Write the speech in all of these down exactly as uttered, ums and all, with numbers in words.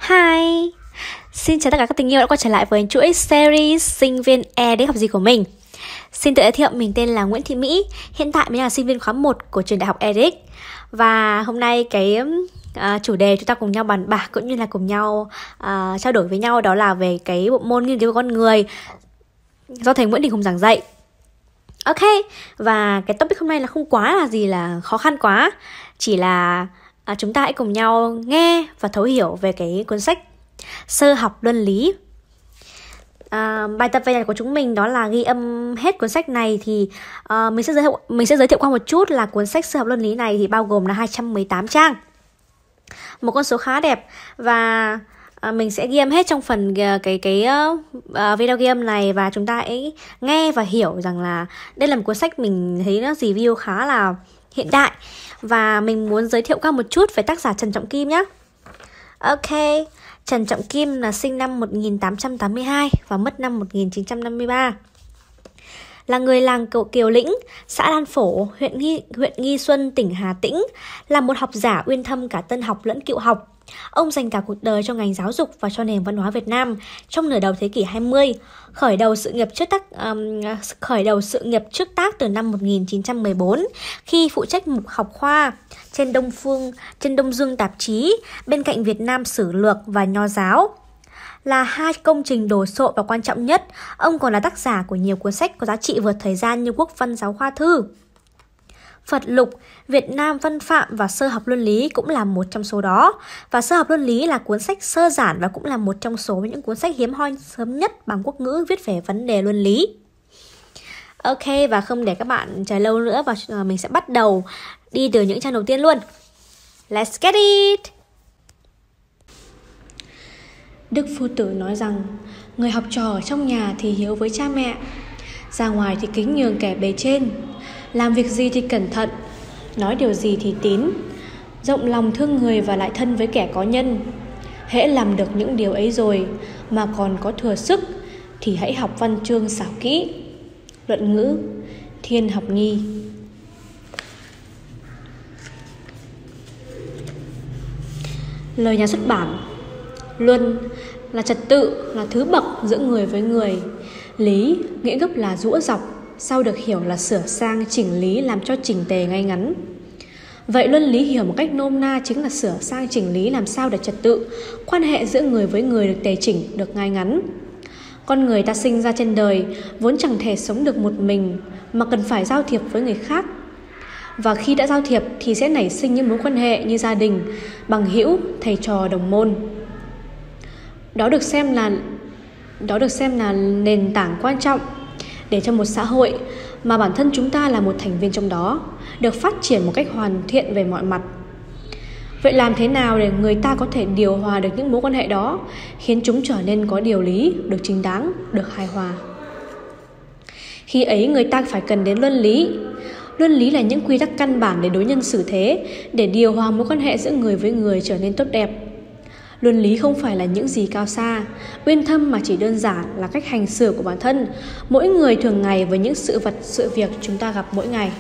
Hi, xin chào tất cả các tình yêu đã quay trở lại với chuỗi series sinh viên e đê học gì của mình. Xin tự giới thiệu, mình tên là Nguyễn Thị Mỹ. Hiện tại mình là sinh viên khóa một của trường đại học e đê ích. Và hôm nay cái uh, chủ đề chúng ta cùng nhau bàn bạc cũng như là cùng nhau uh, trao đổi với nhau đó là về cái bộ môn nghiên cứu về con người do thầy Nguyễn Đình Hùng giảng dạy. Ok, và cái topic hôm nay là không quá là gì là khó khăn quá, chỉ là à, chúng ta hãy cùng nhau nghe và thấu hiểu về cái cuốn sách Sơ học luân lý. À, bài tập về này của chúng mình đó là ghi âm hết cuốn sách này. Thì à, mình sẽ giới thiệu mình sẽ giới thiệu qua một chút là cuốn sách Sơ học luân lý này thì bao gồm là hai trăm mười tám trang, một con số khá đẹp. Và à, mình sẽ ghi âm hết trong phần cái cái, cái uh, video ghi âm này, và chúng ta hãy nghe và hiểu rằng là đây là một cuốn sách mình thấy nó review khá là hiện đại. Và mình muốn giới thiệu qua một chút về tác giả Trần Trọng Kim nhé. Ok, Trần Trọng Kim là sinh năm một nghìn tám trăm tám mươi hai và mất năm một nghìn chín trăm năm mươi ba. Là người làng Kiều, Kiều Lĩnh, xã Đan Phổ, huyện Nghi, huyện Nghi Xuân, tỉnh Hà Tĩnh. Là một học giả uyên thâm cả tân học lẫn cựu học. Ông dành cả cuộc đời cho ngành giáo dục và cho nền văn hóa Việt Nam trong nửa đầu thế kỷ hai mươi, khởi đầu sự nghiệp trước tác um, khởi đầu sự nghiệp trước tác từ năm một nghìn chín trăm mười bốn khi phụ trách mục học khoa trên Đông Phương trên Đông Dương tạp chí, bên cạnh Việt Nam Sử Lược và Nho Giáo. Là hai công trình đồ sộ và quan trọng nhất, ông còn là tác giả của nhiều cuốn sách có giá trị vượt thời gian như Quốc văn giáo khoa thư, Phật lục, Việt Nam văn phạm và Sơ học luân lý cũng là một trong số đó. Và Sơ học luân lý là cuốn sách sơ giản và cũng là một trong số những cuốn sách hiếm hoi sớm nhất bằng quốc ngữ viết về vấn đề luân lý. Ok, và không để các bạn chờ lâu nữa, và mình sẽ bắt đầu đi từ những trang đầu tiên luôn. Let's get it! Đức Phu Tử nói rằng, người học trò ở trong nhà thì hiếu với cha mẹ, ra ngoài thì kính nhường kẻ bề trên, làm việc gì thì cẩn thận, nói điều gì thì tín, rộng lòng thương người và lại thân với kẻ có nhân. Hễ làm được những điều ấy rồi mà còn có thừa sức thì hãy học văn chương xảo kỹ. Luận ngữ, Thiên Học Nhi. Lời nhà xuất bản. Luân là trật tự, là thứ bậc giữa người với người. Lý nghĩa gốc là giũa dọc, sau được hiểu là sửa sang chỉnh lý làm cho chỉnh tề ngay ngắn. Vậy luân lý hiểu một cách nôm na chính là sửa sang chỉnh lý làm sao để trật tự, quan hệ giữa người với người được tề chỉnh, được ngay ngắn. Con người ta sinh ra trên đời vốn chẳng thể sống được một mình, mà cần phải giao thiệp với người khác. Và khi đã giao thiệp thì sẽ nảy sinh những mối quan hệ như gia đình, bằng hữu, thầy trò, đồng môn. Đó được xem là đó được xem là nền tảng quan trọng để cho một xã hội mà bản thân chúng ta là một thành viên trong đó được phát triển một cách hoàn thiện về mọi mặt. Vậy làm thế nào để người ta có thể điều hòa được những mối quan hệ đó, khiến chúng trở nên có điều lý, được chính đáng, được hài hòa? Khi ấy người ta phải cần đến luân lý. Luân lý là những quy tắc căn bản để đối nhân xử thế, để điều hòa mối quan hệ giữa người với người trở nên tốt đẹp. Luân lý không phải là những gì cao xa, uyên thâm, mà chỉ đơn giản là cách hành xử của bản thân, mỗi người thường ngày với những sự vật, sự việc chúng ta gặp mỗi ngày.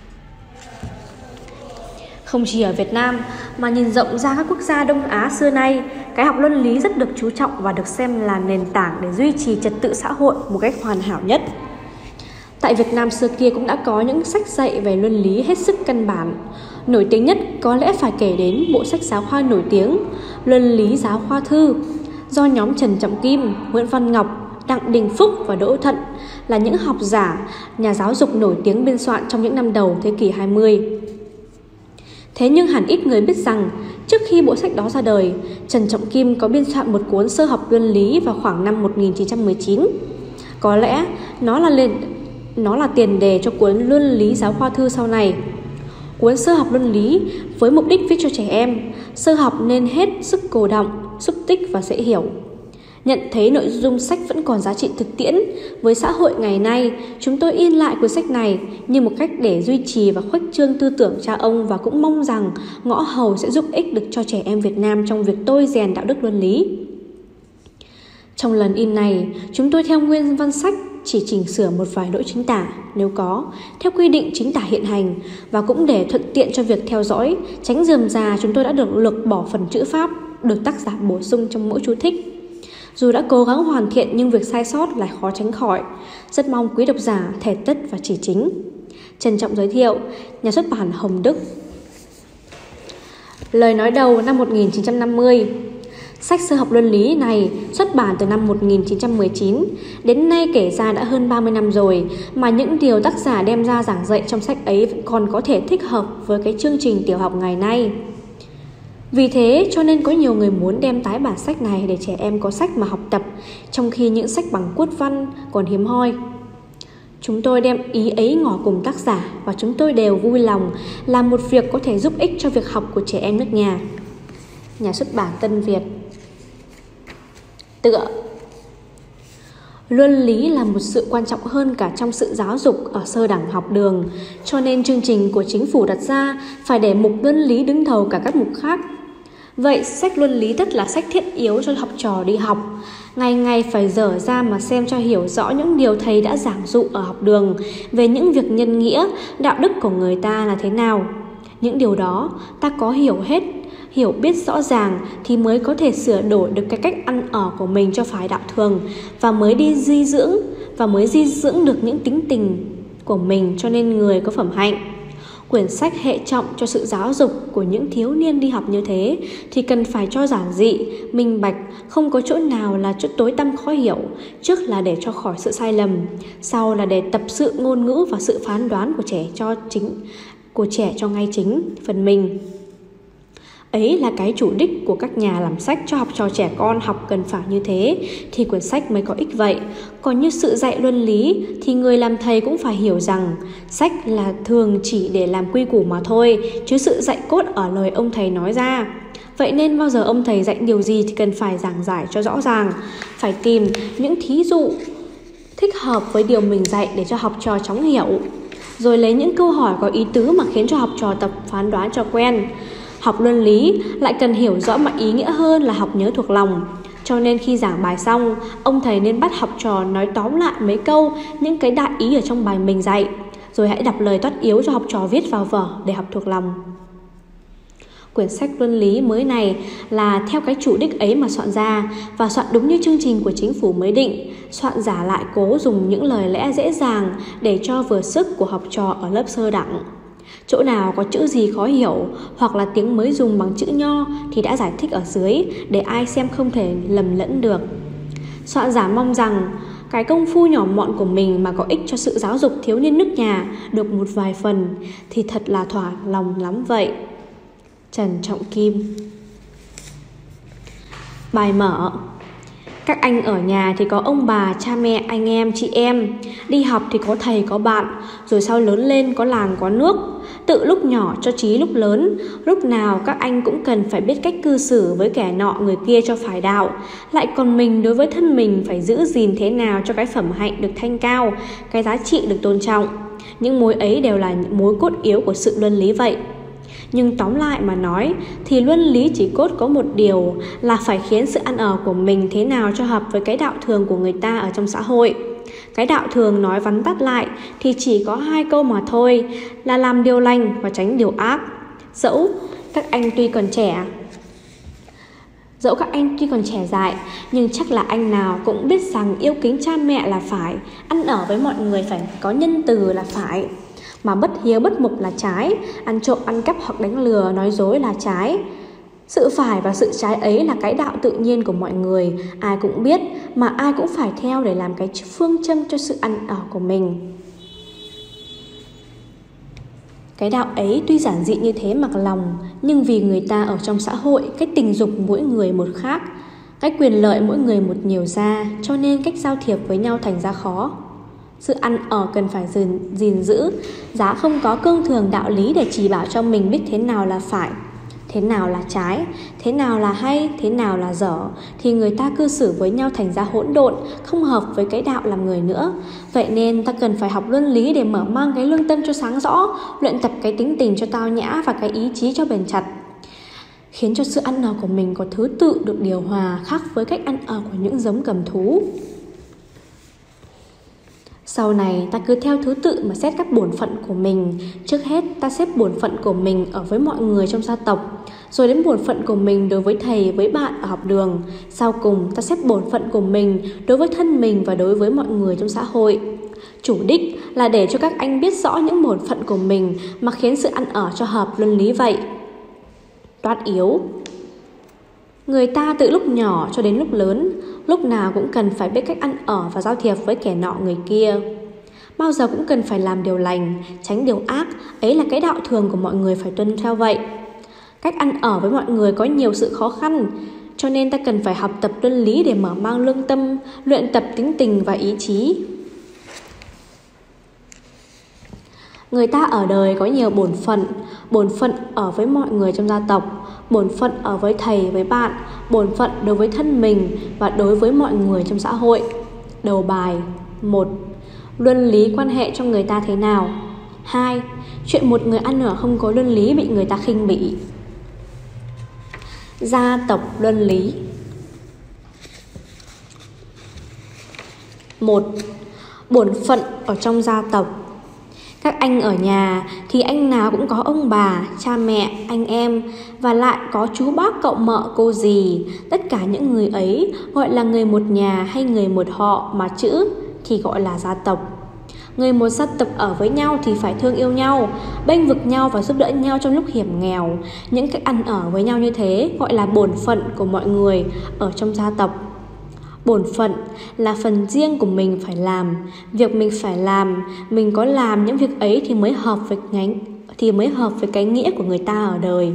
Không chỉ ở Việt Nam, mà nhìn rộng ra các quốc gia Đông Á xưa nay, cái học luân lý rất được chú trọng và được xem là nền tảng để duy trì trật tự xã hội một cách hoàn hảo nhất. Tại Việt Nam xưa kia cũng đã có những sách dạy về luân lý hết sức căn bản. Nổi tiếng nhất có lẽ phải kể đến bộ sách giáo khoa nổi tiếng Luân lý giáo khoa thư, do nhóm Trần Trọng Kim, Nguyễn Văn Ngọc, Đặng Đình Phúc và Đỗ Thận là những học giả, nhà giáo dục nổi tiếng biên soạn trong những năm đầu thế kỷ hai mươi. Thế nhưng hẳn ít người biết rằng, trước khi bộ sách đó ra đời, Trần Trọng Kim có biên soạn một cuốn Sơ học luân lý vào khoảng năm một nghìn chín trăm mười chín. Có lẽ nó là lên Nó là tiền đề cho cuốn Luân lý giáo khoa thư sau này. Cuốn Sơ học luân lý với mục đích viết cho trẻ em, sơ học nên hết sức cô đọng, xúc tích và dễ hiểu. Nhận thấy nội dung sách vẫn còn giá trị thực tiễn với xã hội ngày nay, chúng tôi in lại cuốn sách này như một cách để duy trì và khuếch trương tư tưởng cha ông, và cũng mong rằng ngõ hầu sẽ giúp ích được cho trẻ em Việt Nam trong việc tôi rèn đạo đức luân lý. Trong lần in này, chúng tôi theo nguyên văn sách chỉ chỉnh sửa một vài lỗi chính tả nếu có, theo quy định chính tả hiện hành, và cũng để thuận tiện cho việc theo dõi, tránh rườm rà, chúng tôi đã được lược bỏ phần chữ Pháp được tác giả bổ sung trong mỗi chú thích. Dù đã cố gắng hoàn thiện nhưng việc sai sót lại khó tránh khỏi. Rất mong quý độc giả thể tất và chỉ chính. Trân trọng giới thiệu, nhà xuất bản Hồng Đức. Lời nói đầu năm một nghìn chín trăm năm mươi. Sách Sơ học luân lý này xuất bản từ năm một nghìn chín trăm mười chín, đến nay kể ra đã hơn ba mươi năm rồi, mà những điều tác giả đem ra giảng dạy trong sách ấy vẫn còn có thể thích hợp với cái chương trình tiểu học ngày nay. Vì thế cho nên có nhiều người muốn đem tái bản sách này để trẻ em có sách mà học tập, trong khi những sách bằng cốt văn còn hiếm hoi. Chúng tôi đem ý ấy ngỏ cùng tác giả, và chúng tôi đều vui lòng làm một việc có thể giúp ích cho việc học của trẻ em nước nhà. Nhà xuất bản Tân Việt. Tựa: luân lý là một sự quan trọng hơn cả trong sự giáo dục ở sơ đẳng học đường, cho nên chương trình của chính phủ đặt ra phải để mục luân lý đứng đầu cả các mục khác. Vậy sách luân lý tất là sách thiết yếu cho học trò đi học, ngày ngày phải dở ra mà xem cho hiểu rõ những điều thầy đã giảng dụ ở học đường về những việc nhân nghĩa, đạo đức của người ta là thế nào. Những điều đó ta có hiểu hết, hiểu biết rõ ràng thì mới có thể sửa đổi được cái cách ăn ở của mình cho phải đạo thường, và mới đi di dưỡng và mới di dưỡng được những tính tình của mình cho nên người có phẩm hạnh. Quyển sách hệ trọng cho sự giáo dục của những thiếu niên đi học như thế thì cần phải cho giản dị, minh bạch, không có chỗ nào là chỗ tối tăm khó hiểu. Trước là để cho khỏi sự sai lầm, sau là để tập sự ngôn ngữ và sự phán đoán của trẻ cho chính của trẻ cho ngay chính phần mình. Ấy là cái chủ đích của các nhà làm sách cho học trò trẻ con học cần phải như thế thì quyển sách mới có ích vậy. Còn như sự dạy luân lý thì người làm thầy cũng phải hiểu rằng sách là thường chỉ để làm quy củ mà thôi, chứ sự dạy cốt ở lời ông thầy nói ra. Vậy nên bao giờ ông thầy dạy điều gì thì cần phải giảng giải cho rõ ràng, phải tìm những thí dụ thích hợp với điều mình dạy để cho học trò chóng hiểu, rồi lấy những câu hỏi có ý tứ mà khiến cho học trò tập phán đoán cho quen. Học luân lý lại cần hiểu rõ mọi ý nghĩa hơn là học nhớ thuộc lòng. Cho nên khi giảng bài xong, ông thầy nên bắt học trò nói tóm lại mấy câu những cái đại ý ở trong bài mình dạy, rồi hãy đọc lời toát yếu cho học trò viết vào vở để học thuộc lòng. Quyển sách luân lý mới này là theo cái chủ đích ấy mà soạn ra, và soạn đúng như chương trình của chính phủ mới định. Soạn giả lại cố dùng những lời lẽ dễ dàng để cho vừa sức của học trò ở lớp sơ đẳng. Chỗ nào có chữ gì khó hiểu hoặc là tiếng mới dùng bằng chữ nho thì đã giải thích ở dưới để ai xem không thể lầm lẫn được. Soạn giả mong rằng cái công phu nhỏ mọn của mình mà có ích cho sự giáo dục thiếu niên nước nhà được một vài phần thì thật là thỏa lòng lắm vậy. Trần Trọng Kim. Bài mở: các anh ở nhà thì có ông bà, cha mẹ, anh em, chị em. Đi học thì có thầy, có bạn. Rồi sau lớn lên có làng, có nước. Tự lúc nhỏ cho chí lúc lớn. Lúc nào các anh cũng cần phải biết cách cư xử với kẻ nọ người kia cho phải đạo. Lại còn mình đối với thân mình phải giữ gìn thế nào cho cái phẩm hạnh được thanh cao, cái giá trị được tôn trọng. Những mối ấy đều là những mối cốt yếu của sự luân lý vậy. Nhưng tóm lại mà nói thì luân lý chỉ cốt có một điều là phải khiến sự ăn ở của mình thế nào cho hợp với cái đạo thường của người ta ở trong xã hội. Cái đạo thường nói vắn tắt lại thì chỉ có hai câu mà thôi, là làm điều lành và tránh điều ác. Dẫu các anh tuy còn trẻ Dẫu các anh tuy còn trẻ dại, nhưng chắc là anh nào cũng biết rằng yêu kính cha mẹ là phải, ăn ở với mọi người phải có nhân từ là phải, mà bất hiếu bất mục là trái, ăn trộm ăn cắp hoặc đánh lừa nói dối là trái. Sự phải và sự trái ấy là cái đạo tự nhiên của mọi người, ai cũng biết mà ai cũng phải theo để làm cái phương châm cho sự ăn ở của mình. Cái đạo ấy tuy giản dị như thế mặc lòng, nhưng vì người ta ở trong xã hội, cái tình dục mỗi người một khác, cái quyền lợi mỗi người một nhiều ra, cho nên cách giao thiệp với nhau thành ra khó. Sự ăn ở cần phải gìn, gìn giữ, giá không có cương thường đạo lý để chỉ bảo cho mình biết thế nào là phải, thế nào là trái, thế nào là hay, thế nào là dở, thì người ta cư xử với nhau thành ra hỗn độn, không hợp với cái đạo làm người nữa. Vậy nên ta cần phải học luân lý để mở mang cái lương tâm cho sáng rõ, luyện tập cái tính tình cho tao nhã và cái ý chí cho bền chặt, khiến cho sự ăn ở của mình có thứ tự được điều hòa, khác với cách ăn ở của những giống cầm thú. Sau này ta cứ theo thứ tự mà xét các bổn phận của mình. Trước hết ta xếp bổn phận của mình ở với mọi người trong gia tộc, rồi đến bổn phận của mình đối với thầy, với bạn ở học đường. Sau cùng ta xếp bổn phận của mình đối với thân mình và đối với mọi người trong xã hội. Chủ đích là để cho các anh biết rõ những bổn phận của mình mà khiến sự ăn ở cho hợp luân lý vậy. Toát yếu. Người ta từ lúc nhỏ cho đến lúc lớn, lúc nào cũng cần phải biết cách ăn ở và giao thiệp với kẻ nọ người kia. Bao giờ cũng cần phải làm điều lành, tránh điều ác. Ấy là cái đạo thường của mọi người phải tuân theo vậy. Cách ăn ở với mọi người có nhiều sự khó khăn, cho nên ta cần phải học tập luân lý để mở mang lương tâm, luyện tập tính tình và ý chí. Người ta ở đời có nhiều bổn phận. Bổn phận ở với mọi người trong gia tộc, bổn phận ở với thầy, với bạn, bổn phận đối với thân mình và đối với mọi người trong xã hội. Đầu bài. Một. Luân lý quan hệ cho người ta thế nào? Hai. Chuyện một người ăn ở không có luân lý bị người ta khinh bỉ. Gia tộc luân lý. Một. Bổn phận ở trong gia tộc. Các anh ở nhà thì anh nào cũng có ông bà, cha mẹ, anh em, và lại có chú bác, cậu mợ, cô dì. Tất cả những người ấy gọi là người một nhà hay người một họ, mà chữ thì gọi là gia tộc. Người một gia tộc ở với nhau thì phải thương yêu nhau, bênh vực nhau và giúp đỡ nhau trong lúc hiểm nghèo. Những cách ăn ở với nhau như thế gọi là bổn phận của mọi người ở trong gia tộc. Bổn phận là phần riêng của mình phải làm, việc mình phải làm, mình có làm những việc ấy thì mới hợp với nhánh, thì mới hợp với cái nghĩa của người ta ở đời.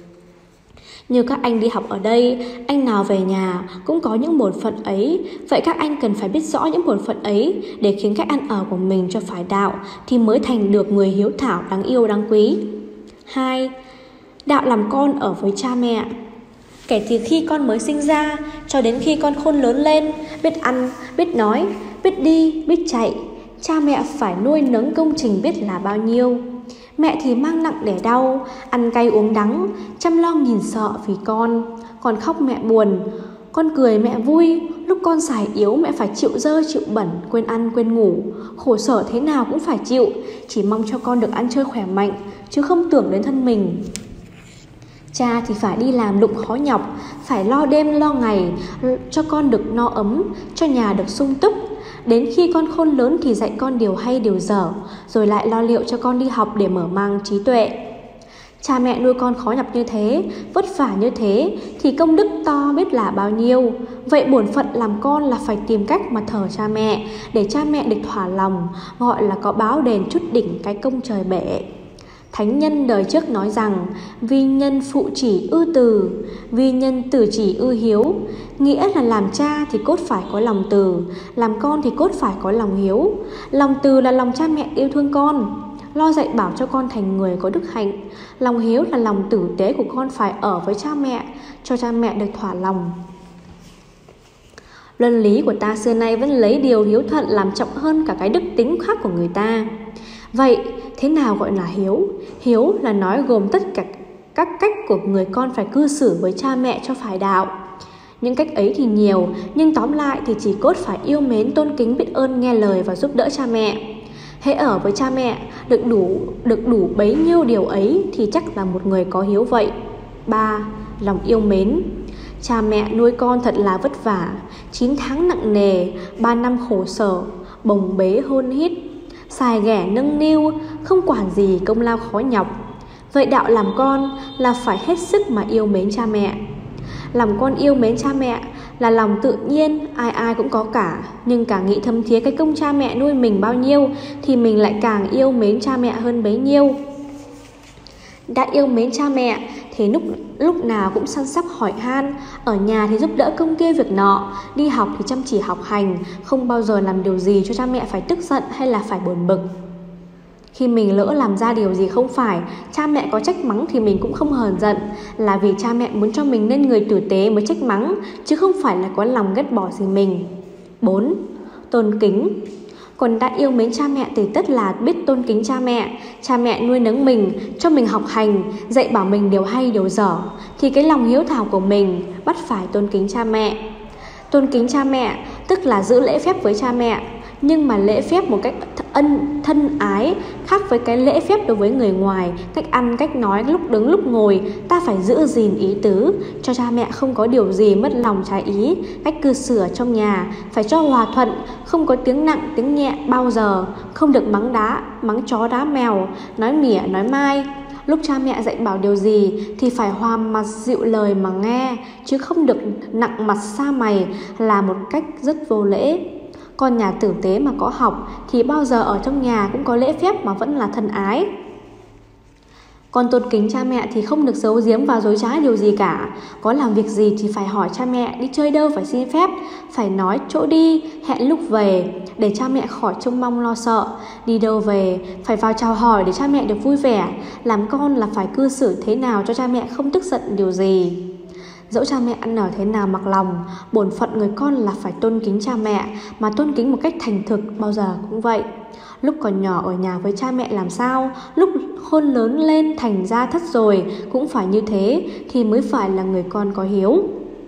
Như các anh đi học ở đây, anh nào về nhà cũng có những bổn phận ấy. Vậy các anh cần phải biết rõ những bổn phận ấy để khiến cách ăn ở của mình cho phải đạo, thì mới thành được người hiếu thảo, đáng yêu, đáng quý. Hai. Đạo làm con ở với cha mẹ. Kể từ khi con mới sinh ra cho đến khi con khôn lớn lên, biết ăn, biết nói, biết đi, biết chạy, cha mẹ phải nuôi nấng công trình biết là bao nhiêu. Mẹ thì mang nặng đẻ đau, ăn cay uống đắng, chăm lo nhìn sợ vì con. Con khóc mẹ buồn, con cười mẹ vui. Lúc con xài yếu mẹ phải chịu dơ chịu bẩn, quên ăn quên ngủ. Khổ sở thế nào cũng phải chịu, chỉ mong cho con được ăn chơi khỏe mạnh, chứ không tưởng đến thân mình. Cha thì phải đi làm lụng khó nhọc, phải lo đêm lo ngày cho con được no ấm, cho nhà được sung túc. Đến khi con khôn lớn thì dạy con điều hay điều dở, rồi lại lo liệu cho con đi học để mở mang trí tuệ. Cha mẹ nuôi con khó nhọc như thế, vất vả như thế, thì công đức to biết là bao nhiêu. Vậy bổn phận làm con là phải tìm cách mà thờ cha mẹ, để cha mẹ được thỏa lòng, gọi là có báo đền chút đỉnh cái công trời bể. Thánh nhân đời trước nói rằng: vi nhân phụ chỉ ư từ, vi nhân tử chỉ ư hiếu. Nghĩa là làm cha thì cốt phải có lòng từ, làm con thì cốt phải có lòng hiếu. Lòng từ là lòng cha mẹ yêu thương con, lo dạy bảo cho con thành người có đức hạnh. Lòng hiếu là lòng tử tế của con phải ở với cha mẹ, cho cha mẹ được thỏa lòng. Luân lý của ta xưa nay vẫn lấy điều hiếu thuận làm trọng hơn cả cái đức tính khác của người ta. Vậy thế nào gọi là hiếu? Hiếu là nói gồm tất cả các cách của người con phải cư xử với cha mẹ cho phải đạo. Những cách ấy thì nhiều, nhưng tóm lại thì chỉ cốt phải yêu mến, tôn kính, biết ơn, nghe lời và giúp đỡ cha mẹ. Hễ ở với cha mẹ được đủ được đủ bấy nhiêu điều ấy thì chắc là một người có hiếu vậy. Ba. Lòng yêu mến. Cha mẹ nuôi con thật là vất vả, chín tháng nặng nề, ba năm khổ sở, bồng bế hôn hít, xài ghẻ nâng niu, không quản gì công lao khó nhọc. Vậy đạo làm con là phải hết sức mà yêu mến cha mẹ. Làm con yêu mến cha mẹ là lòng tự nhiên, ai ai cũng có cả. Nhưng càng nghĩ thâm thía cái công cha mẹ nuôi mình bao nhiêu thì mình lại càng yêu mến cha mẹ hơn bấy nhiêu. Đã yêu mến cha mẹ thì lúc, lúc nào cũng săn sóc hỏi han, ở nhà thì giúp đỡ công kia việc nọ, đi học thì chăm chỉ học hành, không bao giờ làm điều gì cho cha mẹ phải tức giận hay là phải buồn bực. Khi mình lỡ làm ra điều gì không phải, cha mẹ có trách mắng thì mình cũng không hờn giận, là vì cha mẹ muốn cho mình nên người tử tế mới trách mắng, chứ không phải là có lòng ghét bỏ gì mình. Bốn. Tôn kính. Còn đã yêu mến cha mẹ thì tất là biết tôn kính cha mẹ. Cha mẹ nuôi nấng mình, cho mình học hành, dạy bảo mình điều hay điều dở, thì cái lòng hiếu thảo của mình bắt phải tôn kính cha mẹ. Tôn kính cha mẹ tức là giữ lễ phép với cha mẹ. Nhưng mà lễ phép một cách ân thân ái khác với cái lễ phép đối với người ngoài. Cách ăn, cách nói, lúc đứng, lúc ngồi, ta phải giữ gìn ý tứ, cho cha mẹ không có điều gì mất lòng trái ý. Cách cư xử ở trong nhà phải cho hòa thuận, không có tiếng nặng, tiếng nhẹ bao giờ. Không được mắng đá, mắng chó đá mèo, nói mỉa, nói mai. Lúc cha mẹ dạy bảo điều gì thì phải hòa mặt dịu lời mà nghe, chứ không được nặng mặt sa mày là một cách rất vô lễ. Con nhà tử tế mà có học thì bao giờ ở trong nhà cũng có lễ phép mà vẫn là thân ái. Con tôn kính cha mẹ thì không được giấu giếm và dối trá điều gì cả. Có làm việc gì thì phải hỏi cha mẹ, đi chơi đâu phải xin phép, phải nói chỗ đi, hẹn lúc về, để cha mẹ khỏi trông mong lo sợ. Đi đâu về phải vào chào hỏi để cha mẹ được vui vẻ. Làm con là phải cư xử thế nào cho cha mẹ không tức giận điều gì. Dẫu cha mẹ ăn ở thế nào mặc lòng, bổn phận người con là phải tôn kính cha mẹ, mà tôn kính một cách thành thực bao giờ cũng vậy. Lúc còn nhỏ ở nhà với cha mẹ làm sao, lúc khôn lớn lên thành ra thất rồi cũng phải như thế, thì mới phải là người con có hiếu.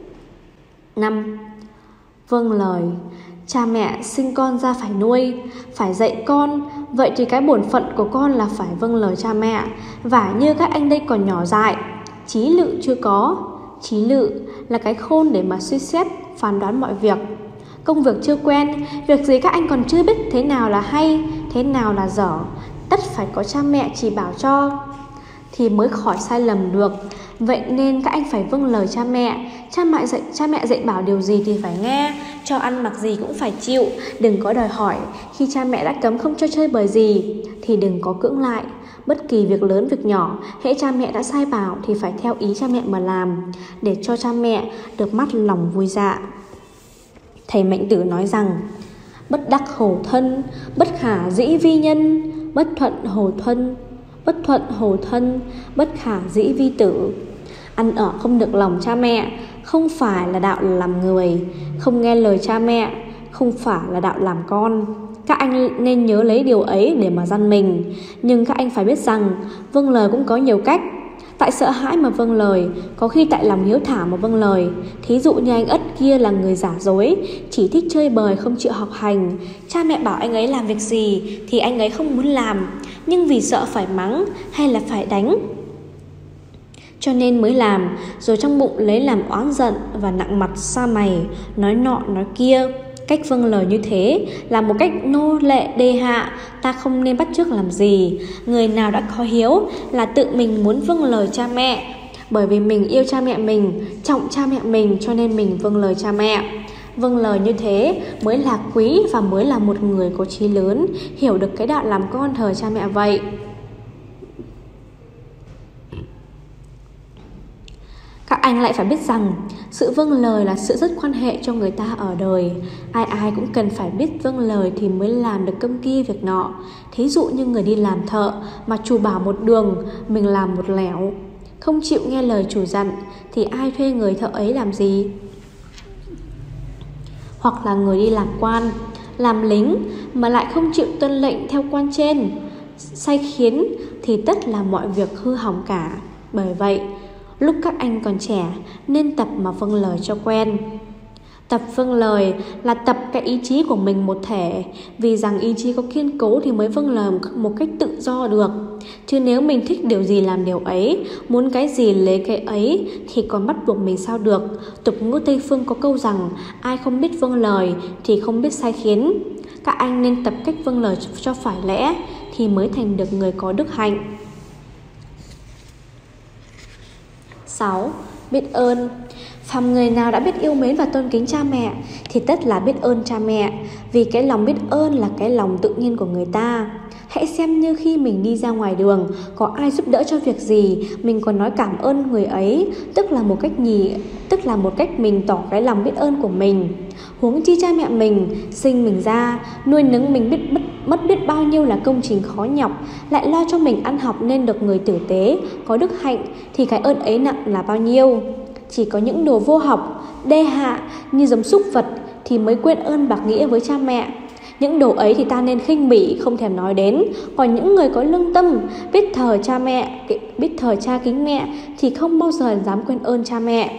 Năm. Vâng lời. Cha mẹ sinh con ra phải nuôi, phải dạy con. Vậy thì cái bổn phận của con là phải vâng lời cha mẹ. Và như các anh đây còn nhỏ dại, trí lự chưa có. Trí lự là cái khôn để mà suy xét, phán đoán mọi việc. Công việc chưa quen, việc gì các anh còn chưa biết thế nào là hay, thế nào là dở, tất phải có cha mẹ chỉ bảo cho thì mới khỏi sai lầm được. Vậy nên các anh phải vâng lời cha mẹ. Cha mẹ dạy, cha mẹ dạy bảo điều gì thì phải nghe, cho ăn mặc gì cũng phải chịu, đừng có đòi hỏi. Khi cha mẹ đã cấm không cho chơi bời gì thì đừng có cưỡng lại. Bất kỳ việc lớn việc nhỏ, hễ cha mẹ đã sai bảo thì phải theo ý cha mẹ mà làm, để cho cha mẹ được mắt lòng vui dạ. Thầy Mạnh Tử nói rằng: bất đắc hồ thân, bất khả dĩ vi nhân, bất thuận hồ thân, bất thuận hồ thân, bất khả dĩ vi tử. Ăn ở không được lòng cha mẹ không phải là đạo làm người, không nghe lời cha mẹ không phải là đạo làm con. Các anh nên nhớ lấy điều ấy để mà răn mình. Nhưng các anh phải biết rằng vâng lời cũng có nhiều cách. Tại sợ hãi mà vâng lời, có khi tại lòng hiếu thảo mà vâng lời. Thí dụ như anh Ất kia là người giả dối, chỉ thích chơi bời không chịu học hành. Cha mẹ bảo anh ấy làm việc gì thì anh ấy không muốn làm, nhưng vì sợ phải mắng hay là phải đánh cho nên mới làm, rồi trong bụng lấy làm oán giận và nặng mặt sa mày, nói nọ nói kia. Cách vâng lời như thế là một cách nô lệ đê hạ, ta không nên bắt chước làm gì. Người nào đã có hiếu là tự mình muốn vâng lời cha mẹ, bởi vì mình yêu cha mẹ mình, trọng cha mẹ mình, cho nên mình vâng lời cha mẹ. Vâng lời như thế mới là quý và mới là một người có trí lớn, hiểu được cái đạo làm con thờ cha mẹ vậy. Các anh lại phải biết rằng sự vâng lời là sự rất quan hệ cho người ta ở đời. Ai ai cũng cần phải biết vâng lời thì mới làm được công kia việc nọ. Thí dụ như người đi làm thợ mà chủ bảo một đường, mình làm một lẻo, không chịu nghe lời chủ dặn thì ai thuê người thợ ấy làm gì? Hoặc là người đi làm quan, làm lính mà lại không chịu tuân lệnh theo quan trên, sai khiến thì tất là mọi việc hư hỏng cả. Bởi vậy lúc các anh còn trẻ nên tập mà vâng lời cho quen. Tập vâng lời là tập cái ý chí của mình một thể, vì rằng ý chí có kiên cố thì mới vâng lời một cách tự do được. Chứ nếu mình thích điều gì làm điều ấy, muốn cái gì lấy cái ấy thì còn bắt buộc mình sao được. Tục ngữ Tây Phương có câu rằng ai không biết vâng lời thì không biết sai khiến. Các anh nên tập cách vâng lời cho phải lẽ thì mới thành được người có đức hạnh. Sáu. Biết ơn. Phàm người nào đã biết yêu mến và tôn kính cha mẹ thì tất là biết ơn cha mẹ, vì cái lòng biết ơn là cái lòng tự nhiên của người ta. Hãy xem như khi mình đi ra ngoài đường, có ai giúp đỡ cho việc gì, mình còn nói cảm ơn người ấy, tức là một cách nhì, tức là một cách mình tỏ cái lòng biết ơn của mình. Huống chi cha mẹ mình sinh mình ra, nuôi nấng mình biết mất, mất biết bao nhiêu là công trình khó nhọc, lại lo cho mình ăn học nên được người tử tế, có đức hạnh, thì cái ơn ấy nặng là bao nhiêu. Chỉ có những đồ vô học, đê hạ như giống súc vật thì mới quên ơn bạc nghĩa với cha mẹ. Những đồ ấy thì ta nên khinh bỉ, không thèm nói đến. Còn những người có lương tâm, biết thờ cha mẹ, biết thờ cha kính mẹ thì không bao giờ dám quên ơn cha mẹ.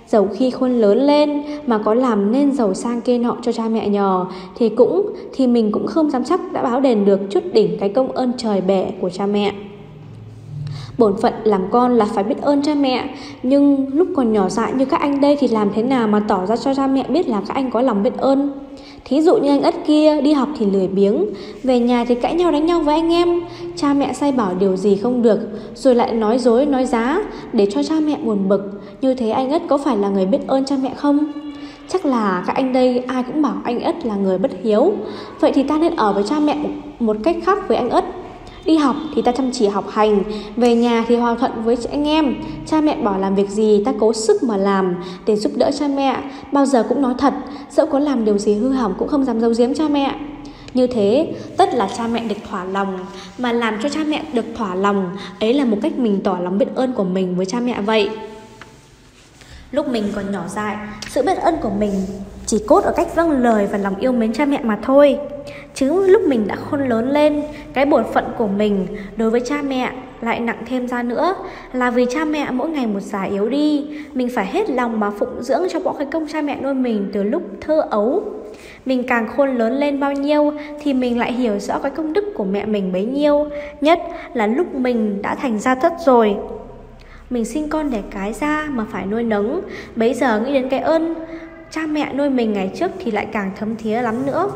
Dẫu khi khôn lớn lên mà có làm nên giàu sang kia nọ cho cha mẹ nhờ, thì cũng thì mình cũng không dám chắc đã báo đền được chút đỉnh cái công ơn trời bể của cha mẹ. Bổn phận làm con là phải biết ơn cha mẹ, nhưng lúc còn nhỏ dại như các anh đây thì làm thế nào mà tỏ ra cho cha mẹ biết là các anh có lòng biết ơn. Thí dụ như anh Ất kia, đi học thì lười biếng, về nhà thì cãi nhau đánh nhau với anh em, cha mẹ sai bảo điều gì không được, rồi lại nói dối nói giá để cho cha mẹ buồn bực. Như thế anh Ất có phải là người biết ơn cha mẹ không? Chắc là các anh đây ai cũng bảo anh Ất là người bất hiếu. Vậy thì ta nên ở với cha mẹ một cách khác với anh Ất. Đi học thì ta chăm chỉ học hành, về nhà thì hòa thuận với anh em. Cha mẹ bảo làm việc gì ta cố sức mà làm để giúp đỡ cha mẹ, bao giờ cũng nói thật, dẫu có làm điều gì hư hỏng cũng không dám giấu giếm cha mẹ. Như thế tất là cha mẹ được thỏa lòng, mà làm cho cha mẹ được thỏa lòng ấy là một cách mình tỏ lòng biết ơn của mình với cha mẹ vậy. Lúc mình còn nhỏ dại, sự biết ơn của mình chỉ cốt ở cách vâng lời và lòng yêu mến cha mẹ mà thôi. Chứ lúc mình đã khôn lớn lên, cái bổn phận của mình đối với cha mẹ lại nặng thêm ra nữa, là vì cha mẹ mỗi ngày một già yếu đi, mình phải hết lòng mà phụng dưỡng cho bọn cái công cha mẹ nuôi mình từ lúc thơ ấu. Mình càng khôn lớn lên bao nhiêu thì mình lại hiểu rõ cái công đức của mẹ mình bấy nhiêu, nhất là lúc mình đã thành gia thất rồi. Mình sinh con đẻ cái ra mà phải nuôi nấng, bấy giờ nghĩ đến cái ơn cha mẹ nuôi mình ngày trước thì lại càng thấm thía lắm nữa.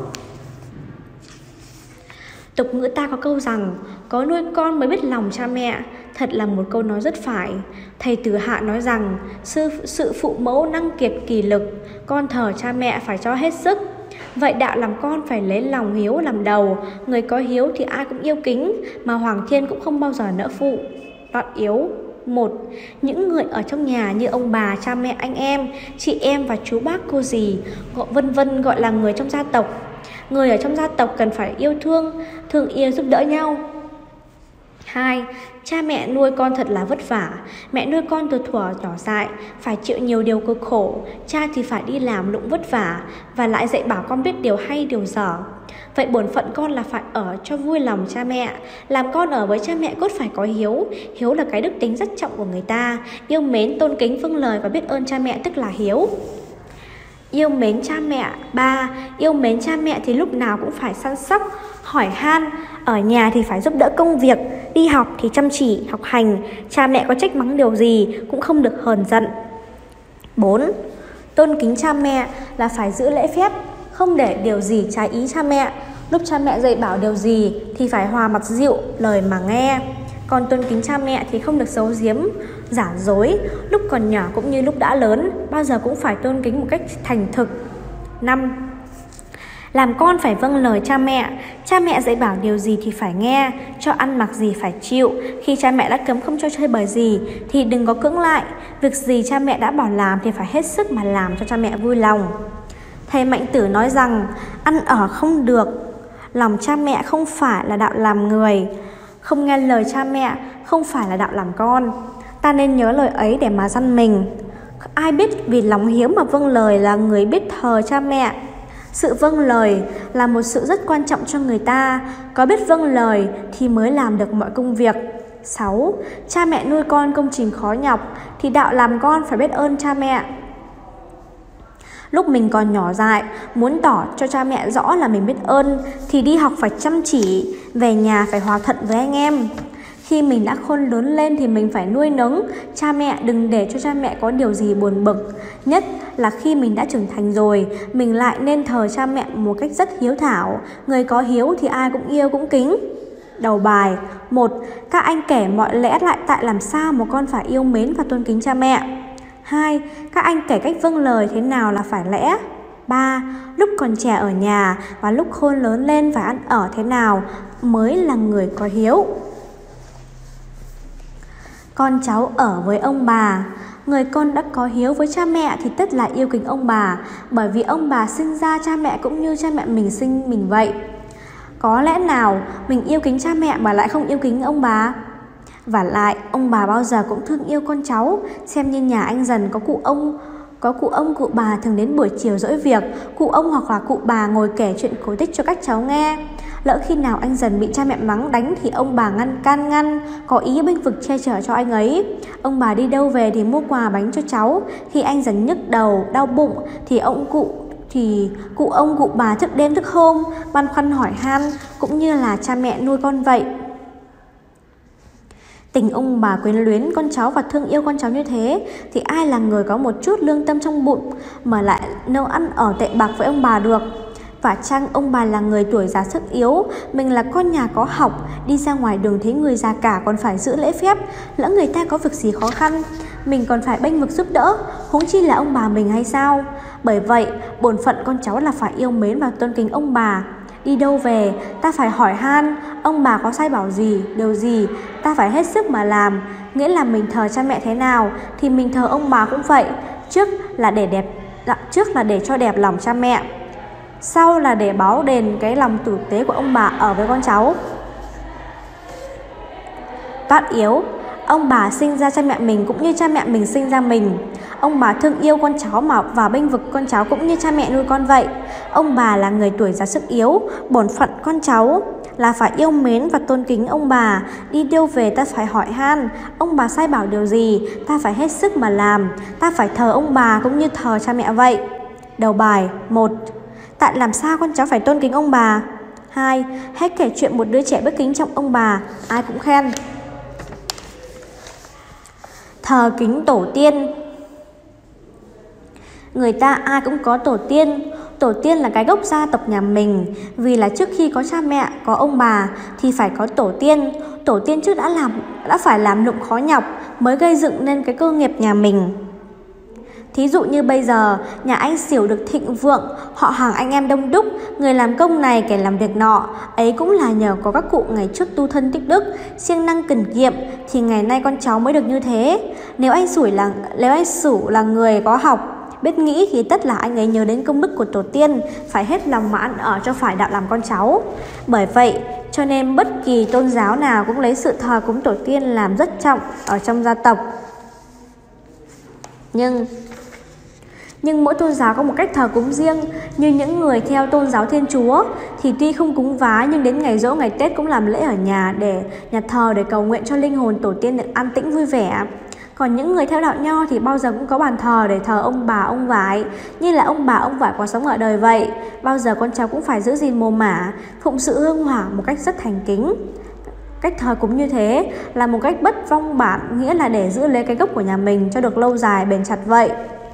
Tục ngữ ta có câu rằng có nuôi con mới biết lòng cha mẹ, thật là một câu nói rất phải. Thầy Tử Hạ nói rằng sự, sự phụ mẫu năng kiệt kỳ lực, con thờ cha mẹ phải cho hết sức. Vậy đạo làm con phải lấy lòng hiếu làm đầu, người có hiếu thì ai cũng yêu kính, mà Hoàng Thiên cũng không bao giờ nỡ phụ. Đoạn yếu. Một. Những người ở trong nhà như ông bà, cha mẹ, anh em, chị em và chú bác cô dì, gọi vân vân gọi là người trong gia tộc. Người ở trong gia tộc cần phải yêu thương, thương yêu giúp đỡ nhau. Hai. Cha mẹ nuôi con thật là vất vả. Mẹ nuôi con từ thuở nhỏ dại, phải chịu nhiều điều cực khổ. Cha thì phải đi làm lụng vất vả, và lại dạy bảo con biết điều hay điều dở. Vậy bổn phận con là phải ở cho vui lòng cha mẹ. Làm con ở với cha mẹ cốt phải có hiếu. Hiếu là cái đức tính rất trọng của người ta. Yêu mến, tôn kính, vâng lời và biết ơn cha mẹ tức là hiếu. Yêu mến cha mẹ. Ba. Yêu mến cha mẹ thì lúc nào cũng phải săn sóc, hỏi han. Ở nhà thì phải giúp đỡ công việc, đi học thì chăm chỉ, học hành. Cha mẹ có trách mắng điều gì cũng không được hờn giận. Bốn. Tôn kính cha mẹ là phải giữ lễ phép, không để điều gì trái ý cha mẹ. Lúc cha mẹ dạy bảo điều gì thì phải hòa mặt dịu, lời mà nghe. Còn tôn kính cha mẹ thì không được giấu giếm, giả dối. Lúc còn nhỏ cũng như lúc đã lớn, bao giờ cũng phải tôn kính một cách thành thực. Năm. Làm con phải vâng lời cha mẹ. Cha mẹ dạy bảo điều gì thì phải nghe, cho ăn mặc gì phải chịu. Khi cha mẹ đã cấm không cho chơi bời gì thì đừng có cưỡng lại. Việc gì cha mẹ đã bảo làm thì phải hết sức mà làm cho cha mẹ vui lòng. Thầy Mạnh Tử nói rằng ăn ở không được, lòng cha mẹ không phải là đạo làm người, không nghe lời cha mẹ không phải là đạo làm con. Ta nên nhớ lời ấy để mà dăn mình. Ai biết vì lòng hiếu mà vâng lời là người biết thờ cha mẹ. Sự vâng lời là một sự rất quan trọng cho người ta. Có biết vâng lời thì mới làm được mọi công việc. Sáu. Cha mẹ nuôi con công trình khó nhọc thì đạo làm con phải biết ơn cha mẹ. Lúc mình còn nhỏ dại, muốn tỏ cho cha mẹ rõ là mình biết ơn thì đi học phải chăm chỉ, về nhà phải hòa thuận với anh em. Khi mình đã khôn lớn lên thì mình phải nuôi nấng cha mẹ, đừng để cho cha mẹ có điều gì buồn bực. Nhất là khi mình đã trưởng thành rồi, mình lại nên thờ cha mẹ một cách rất hiếu thảo. Người có hiếu thì ai cũng yêu cũng kính. Đầu bài. Một. Các anh kể mọi lẽ lại tại làm sao một con phải yêu mến và tôn kính cha mẹ. Hai. Các anh kể cách vâng lời thế nào là phải lẽ. Ba. Lúc còn trẻ ở nhà và lúc khôn lớn lên phải ăn ở thế nào mới là người có hiếu. Con cháu ở với ông bà. Người con đã có hiếu với cha mẹ thì tất là yêu kính ông bà, bởi vì ông bà sinh ra cha mẹ cũng như cha mẹ mình sinh mình vậy. Có lẽ nào mình yêu kính cha mẹ mà lại không yêu kính ông bà? Và lại ông bà bao giờ cũng thương yêu con cháu, xem như nhà anh Dần có cụ ông Có cụ ông cụ bà thường đến buổi chiều dỗi việc, cụ ông hoặc là cụ bà ngồi kể chuyện cổ tích cho các cháu nghe. Lỡ khi nào anh dần bị cha mẹ mắng đánh thì ông bà ngăn can ngăn, có ý bênh vực che chở cho anh ấy. Ông bà đi đâu về thì mua quà bánh cho cháu. Khi anh dần nhức đầu, đau bụng thì ông cụ thì cụ ông cụ bà thức đêm thức hôm, băn khoăn hỏi han, cũng như là cha mẹ nuôi con vậy. Tình ông bà quyến luyến con cháu và thương yêu con cháu như thế thì ai là người có một chút lương tâm trong bụng mà lại nấu ăn ở tệ bạc với ông bà được. Và chăng ông bà là người tuổi già sức yếu, mình là con nhà có học, đi ra ngoài đường thấy người già cả còn phải giữ lễ phép, lỡ người ta có việc gì khó khăn, mình còn phải bênh vực giúp đỡ, huống chi là ông bà mình hay sao? Bởi vậy, bổn phận con cháu là phải yêu mến và tôn kính ông bà. Đi đâu về, ta phải hỏi han, ông bà có sai bảo gì, điều gì, ta phải hết sức mà làm. Nghĩa là mình thờ cha mẹ thế nào thì mình thờ ông bà cũng vậy. Trước là để đẹp, trước là để cho đẹp lòng cha mẹ, sau là để báo đền cái lòng tử tế của ông bà ở với con cháu. Toát yếu, ông bà sinh ra cha mẹ mình cũng như cha mẹ mình sinh ra mình. Ông bà thương yêu con cháu mà và bênh vực con cháu cũng như cha mẹ nuôi con vậy. Ông bà là người tuổi già sức yếu, bổn phận con cháu là phải yêu mến và tôn kính ông bà. Đi đâu về ta phải hỏi han, ông bà sai bảo điều gì, ta phải hết sức mà làm. Ta phải thờ ông bà cũng như thờ cha mẹ vậy. Đầu bài. Một. Tại làm sao con cháu phải tôn kính ông bà? Hai. Hãy kể chuyện một đứa trẻ biết kính trọng ông bà, ai cũng khen. Thờ kính tổ tiên. Người ta ai cũng có tổ tiên. Tổ tiên là cái gốc gia tộc nhà mình. Vì là trước khi có cha mẹ, có ông bà thì phải có tổ tiên. Tổ tiên trước đã làm đã phải làm lụng khó nhọc mới gây dựng nên cái cơ nghiệp nhà mình. Thí dụ như bây giờ, nhà anh Xỉu được thịnh vượng, họ hàng anh em đông đúc, người làm công này kẻ làm việc nọ, ấy cũng là nhờ có các cụ ngày trước tu thân tích đức, siêng năng cần kiệm thì ngày nay con cháu mới được như thế. Nếu anh Sủi là nếu anh Sửu là người có học, biết nghĩ thì tất là anh ấy nhớ đến công đức của tổ tiên, phải hết lòng mà ăn ở cho phải đạo làm con cháu. Bởi vậy, cho nên bất kỳ tôn giáo nào cũng lấy sự thờ cúng tổ tiên làm rất trọng ở trong gia tộc. Nhưng Nhưng mỗi tôn giáo có một cách thờ cúng riêng. Như những người theo tôn giáo Thiên Chúa thì tuy không cúng vái nhưng đến ngày giỗ ngày Tết cũng làm lễ ở nhà để nhà thờ để cầu nguyện cho linh hồn tổ tiên được an tĩnh vui vẻ. Còn những người theo đạo Nho thì bao giờ cũng có bàn thờ để thờ ông bà ông vải, như là ông bà ông vải còn sống ở đời vậy. Bao giờ con cháu cũng phải giữ gìn mồ mả, phụng sự hương hỏa một cách rất thành kính. Cách thờ cúng như thế là một cách bất vong bản, nghĩa là để giữ lấy cái gốc của nhà mình cho được lâu dài bền chặt vậy.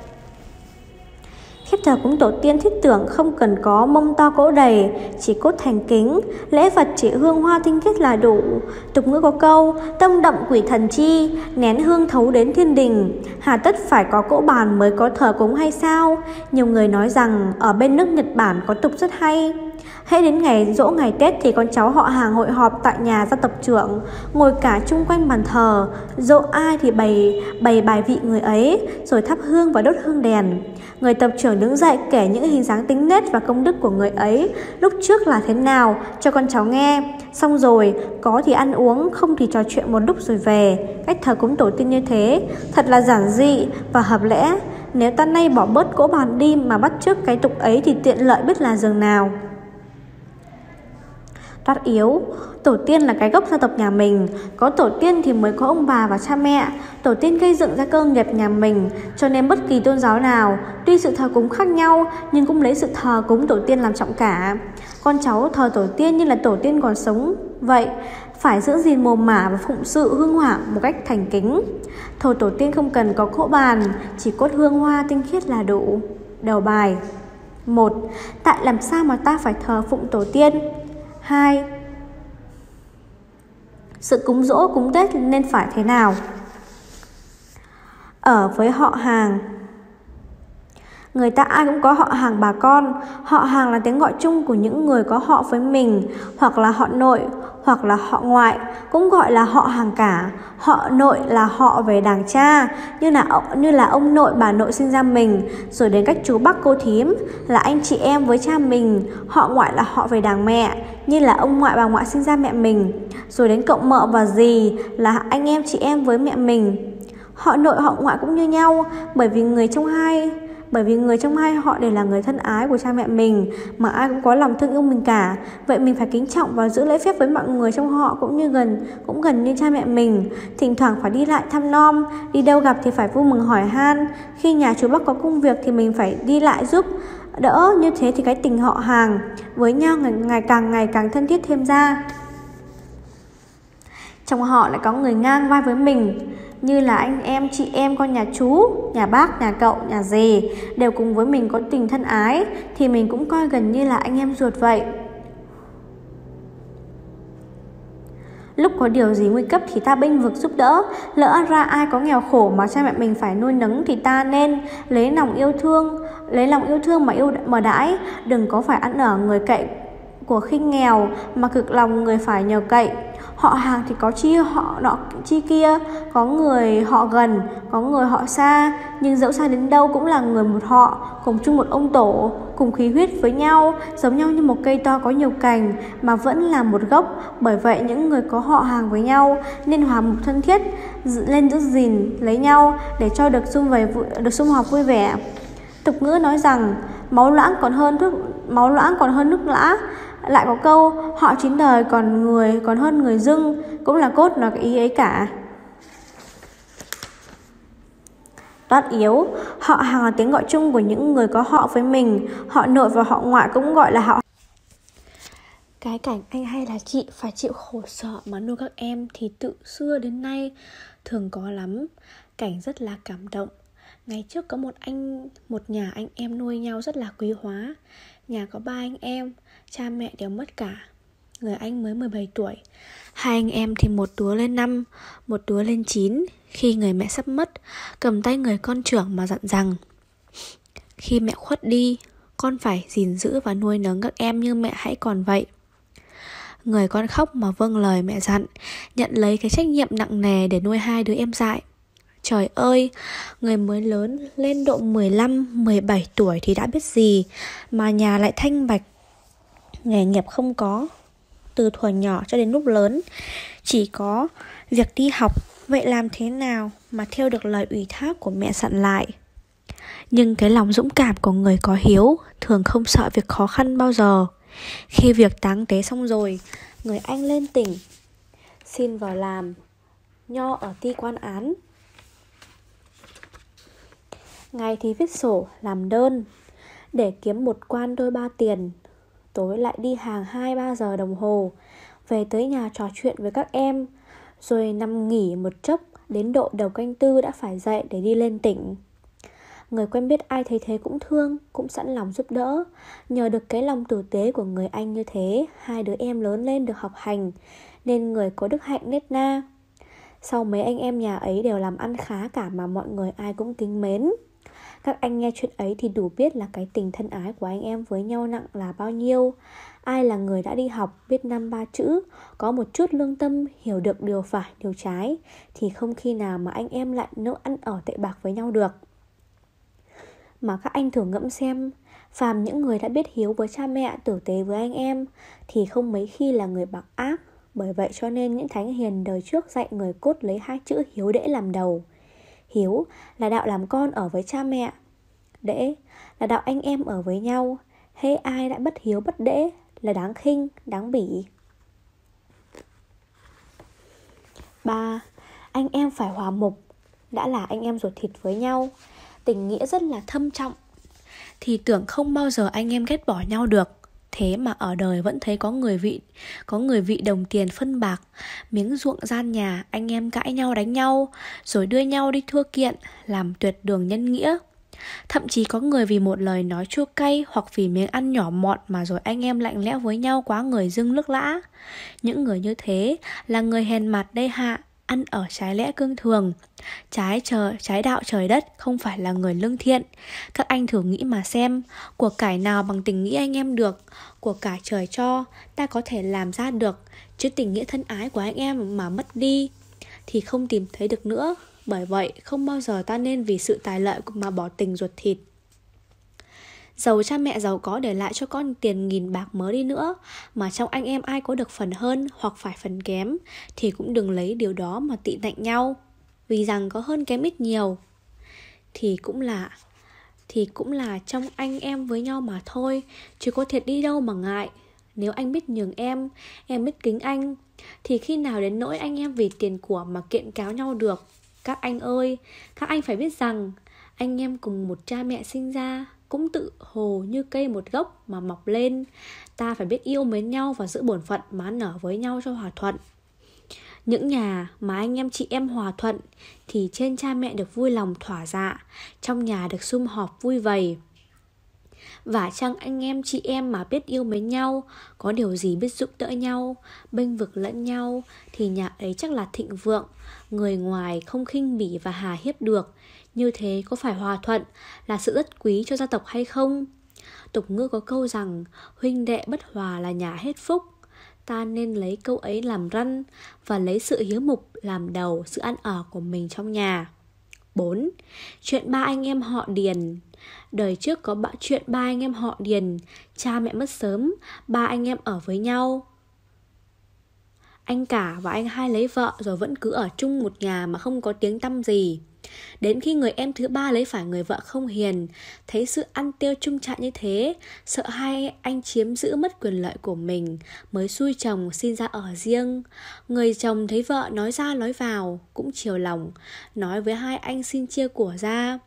Phép thờ cúng tổ tiên thiết tưởng không cần có mông to cỗ đầy, chỉ cốt thành kính, lễ vật chỉ hương hoa tinh khiết là đủ. Tục ngữ có câu, tâm động quỷ thần chi, nén hương thấu đến thiên đình, hà tất phải có cỗ bàn mới có thờ cúng hay sao? Nhiều người nói rằng ở bên nước Nhật Bản có tục rất hay. Hễ đến ngày giỗ ngày Tết thì con cháu họ hàng hội họp tại nhà gia tộc trưởng, ngồi cả chung quanh bàn thờ, giỗ ai thì bày bày bài vị người ấy, rồi thắp hương và đốt hương đèn. Người tộc trưởng đứng dậy kể những hình dáng tính nết và công đức của người ấy lúc trước là thế nào cho con cháu nghe. Xong rồi, có thì ăn uống, không thì trò chuyện một lúc rồi về. Cách thờ cúng tổ tiên như thế thật là giản dị và hợp lẽ. Nếu ta nay bỏ bớt cỗ bàn đi mà bắt chước cái tục ấy thì tiện lợi biết là giường nào. Toát yếu, tổ tiên là cái gốc gia tộc nhà mình. Có tổ tiên thì mới có ông bà và cha mẹ. Tổ tiên gây dựng ra cơ nghiệp nhà mình. Cho nên bất kỳ tôn giáo nào, tuy sự thờ cúng khác nhau nhưng cũng lấy sự thờ cúng tổ tiên làm trọng cả. Con cháu thờ tổ tiên như là tổ tiên còn sống vậy, phải giữ gìn mồ mả và phụng sự hương hỏa một cách thành kính. Thờ tổ tiên không cần có cỗ bàn, chỉ cốt hương hoa tinh khiết là đủ. Đầu bài. Một. Tại làm sao mà ta phải thờ phụng tổ tiên? Hai. Sự cúng giỗ cúng Tết nên phải thế nào? Ở với họ hàng. Người ta ai cũng có họ hàng bà con. Họ hàng là tiếng gọi chung của những người có họ với mình, hoặc là họ nội, hoặc là họ ngoại, cũng gọi là họ hàng cả. Họ nội là họ về đàng cha, như là như là ông nội bà nội sinh ra mình, rồi đến cách chú bác cô thím là anh chị em với cha mình. Họ ngoại là họ về đàng mẹ, như là ông ngoại bà ngoại sinh ra mẹ mình, rồi đến cậu mợ và dì là anh em chị em với mẹ mình. Họ nội họ ngoại cũng như nhau, bởi vì người trong hai Bởi vì người trong hai họ đều là người thân ái của cha mẹ mình, mà ai cũng có lòng thương yêu mình cả. Vậy mình phải kính trọng và giữ lễ phép với mọi người trong họ, cũng như gần cũng gần như cha mẹ mình. Thỉnh thoảng phải đi lại thăm nom, đi đâu gặp thì phải vui mừng hỏi han. Khi nhà chú Bắc có công việc thì mình phải đi lại giúp đỡ, như thế thì cái tình họ hàng với nhau ngày, ngày càng ngày càng thân thiết thêm ra. Trong họ lại có người ngang vai với mình, như là anh em, chị em, con nhà chú, nhà bác, nhà cậu, nhà dì, đều cùng với mình có tình thân ái, thì mình cũng coi gần như là anh em ruột vậy. Lúc có điều gì nguy cấp thì ta bênh vực giúp đỡ. Lỡ ra ai có nghèo khổ mà cha mẹ mình phải nuôi nấng thì ta nên lấy lòng yêu thương, lấy lòng yêu thương mà yêu mà đãi. Đừng có phải ăn ở người cậy của khinh nghèo, mà cực lòng người phải nhờ cậy. Họ hàng thì có chi họ nọ chi kia, có người họ gần, có người họ xa, nhưng dẫu xa đến đâu cũng là người một họ, cùng chung một ông tổ, cùng khí huyết với nhau, giống nhau như một cây to có nhiều cành mà vẫn là một gốc. Bởi vậy những người có họ hàng với nhau nên hòa mục thân thiết, lên giữ gìn lấy nhau để cho được sum vầy được sum họp vui vẻ. Tục ngữ nói rằng máu loãng còn hơn nước máu loãng còn hơn nước lã. Lại có câu họ chín đời còn người còn hơn người dưng, cũng là cốt là cái ý ấy cả. Toát yếu, họ hàng là tiếng gọi chung của những người có họ với mình. Họ nội và họ ngoại cũng gọi là họ. Cái cảnh anh hay là chị phải chịu khổ sở mà nuôi các em thì từ xưa đến nay thường có lắm. Cảnh rất là cảm động. Ngày trước có một anh một nhà anh em nuôi nhau rất là quý hóa. Nhà có ba anh em, cha mẹ đều mất cả. Người anh mới mười bảy tuổi. Hai anh em thì một đứa lên năm, một đứa lên chín. Khi người mẹ sắp mất, cầm tay người con trưởng mà dặn rằng khi mẹ khuất đi, con phải gìn giữ và nuôi nấng các em như mẹ hãy còn vậy. Người con khóc mà vâng lời mẹ dặn, nhận lấy cái trách nhiệm nặng nề để nuôi hai đứa em dại. Trời ơi, người mới lớn lên độ mười lăm, mười bảy tuổi thì đã biết gì, mà nhà lại thanh bạch, nghề nghiệp không có. Từ thuở nhỏ cho đến lúc lớn, chỉ có việc đi học. Vậy làm thế nào mà theo được lời ủy thác của mẹ dặn lại? Nhưng cái lòng dũng cảm của người có hiếu thường không sợ việc khó khăn bao giờ. Khi việc táng tế xong rồi, người anh lên tỉnh xin vào làm nho ở ty quan án. Ngày thì viết sổ làm đơn để kiếm một quan đôi ba tiền. Tối lại đi hàng hai ba giờ đồng hồ, về tới nhà trò chuyện với các em, rồi nằm nghỉ một chốc. Đến độ đầu canh tư đã phải dậy để đi lên tỉnh. Người quen biết ai thấy thế cũng thương, cũng sẵn lòng giúp đỡ. Nhờ được cái lòng tử tế của người anh như thế, hai đứa em lớn lên được học hành, nên người có đức hạnh nết na. Sau mấy anh em nhà ấy đều làm ăn khá cả, mà mọi người ai cũng kính mến. Các anh nghe chuyện ấy thì đủ biết là cái tình thân ái của anh em với nhau nặng là bao nhiêu. Ai là người đã đi học, biết năm ba chữ, có một chút lương tâm, hiểu được điều phải, điều trái, thì không khi nào mà anh em lại nỡ ăn ở tệ bạc với nhau được. Mà các anh thử ngẫm xem, phàm những người đã biết hiếu với cha mẹ, tử tế với anh em, thì không mấy khi là người bạc ác. Bởi vậy cho nên những thánh hiền đời trước dạy người cốt lấy hai chữ hiếu đễ làm đầu. Hiếu là đạo làm con ở với cha mẹ, đễ là đạo anh em ở với nhau. Hễ ai đã bất hiếu bất đễ là đáng khinh, đáng bỉ. Ba, anh em phải hòa mục. Đã là anh em ruột thịt với nhau, tình nghĩa rất là thâm trọng, thì tưởng không bao giờ anh em ghét bỏ nhau được. Thế mà ở đời vẫn thấy có người vị Có người vị đồng tiền phân bạc, miếng ruộng gian nhà, anh em cãi nhau đánh nhau, rồi đưa nhau đi thưa kiện, làm tuyệt đường nhân nghĩa. Thậm chí có người vì một lời nói chua cay, hoặc vì miếng ăn nhỏ mọn mà rồi anh em lạnh lẽo với nhau quá người dưng nước lã. Những người như thế là người hèn mặt đê hạ, ăn ở trái lẽ cương thường, trái trời trái đạo trời đất, không phải là người lương thiện. Các anh thử nghĩ mà xem, của cải nào bằng tình nghĩa anh em được. Của cải trời cho ta có thể làm ra được, chứ tình nghĩa thân ái của anh em mà mất đi thì không tìm thấy được nữa. Bởi vậy không bao giờ ta nên vì sự tài lợi mà bỏ tình ruột thịt. Dầu cha mẹ giàu có để lại cho con tiền nghìn bạc mớ đi nữa, mà trong anh em ai có được phần hơn hoặc phải phần kém, thì cũng đừng lấy điều đó mà tị nạnh nhau. vì rằng có hơn kém ít nhiều Thì cũng là Thì cũng là trong anh em với nhau mà thôi, chứ có thiệt đi đâu mà ngại. Nếu anh biết nhường em, em biết kính anh, thì khi nào đến nỗi anh em vì tiền của mà kiện cáo nhau được. Các anh ơi, các anh phải biết rằng anh em cùng một cha mẹ sinh ra, cũng tự hồ như cây một gốc mà mọc lên. Ta phải biết yêu mến nhau và giữ bổn phận má nở với nhau cho hòa thuận. Những nhà mà anh em chị em hòa thuận thì trên cha mẹ được vui lòng thỏa dạ, trong nhà được sum họp vui vầy. Và chăng anh em chị em mà biết yêu mến nhau, có điều gì biết giúp đỡ nhau, bênh vực lẫn nhau, thì nhà ấy chắc là thịnh vượng, người ngoài không khinh bỉ và hà hiếp được. Như thế có phải hòa thuận là sự rất quý cho gia tộc hay không? Tục ngữ có câu rằng huynh đệ bất hòa là nhà hết phúc. Ta nên lấy câu ấy làm răn và lấy sự hiếu mục làm đầu sự ăn ở của mình trong nhà. Bốn. Chuyện ba anh em họ Điền. Đời trước có bạn chuyện ba anh em họ Điền, cha mẹ mất sớm, ba anh em ở với nhau. Anh cả và anh hai lấy vợ rồi vẫn cứ ở chung một nhà mà không có tiếng tăm gì. Đến khi người em thứ ba lấy phải người vợ không hiền, thấy sự ăn tiêu chung trạng như thế, sợ hai anh chiếm giữ mất quyền lợi của mình, mới xui chồng xin ra ở riêng. Người chồng thấy vợ nói ra nói vào cũng chiều lòng, nói với hai anh xin chia của ra.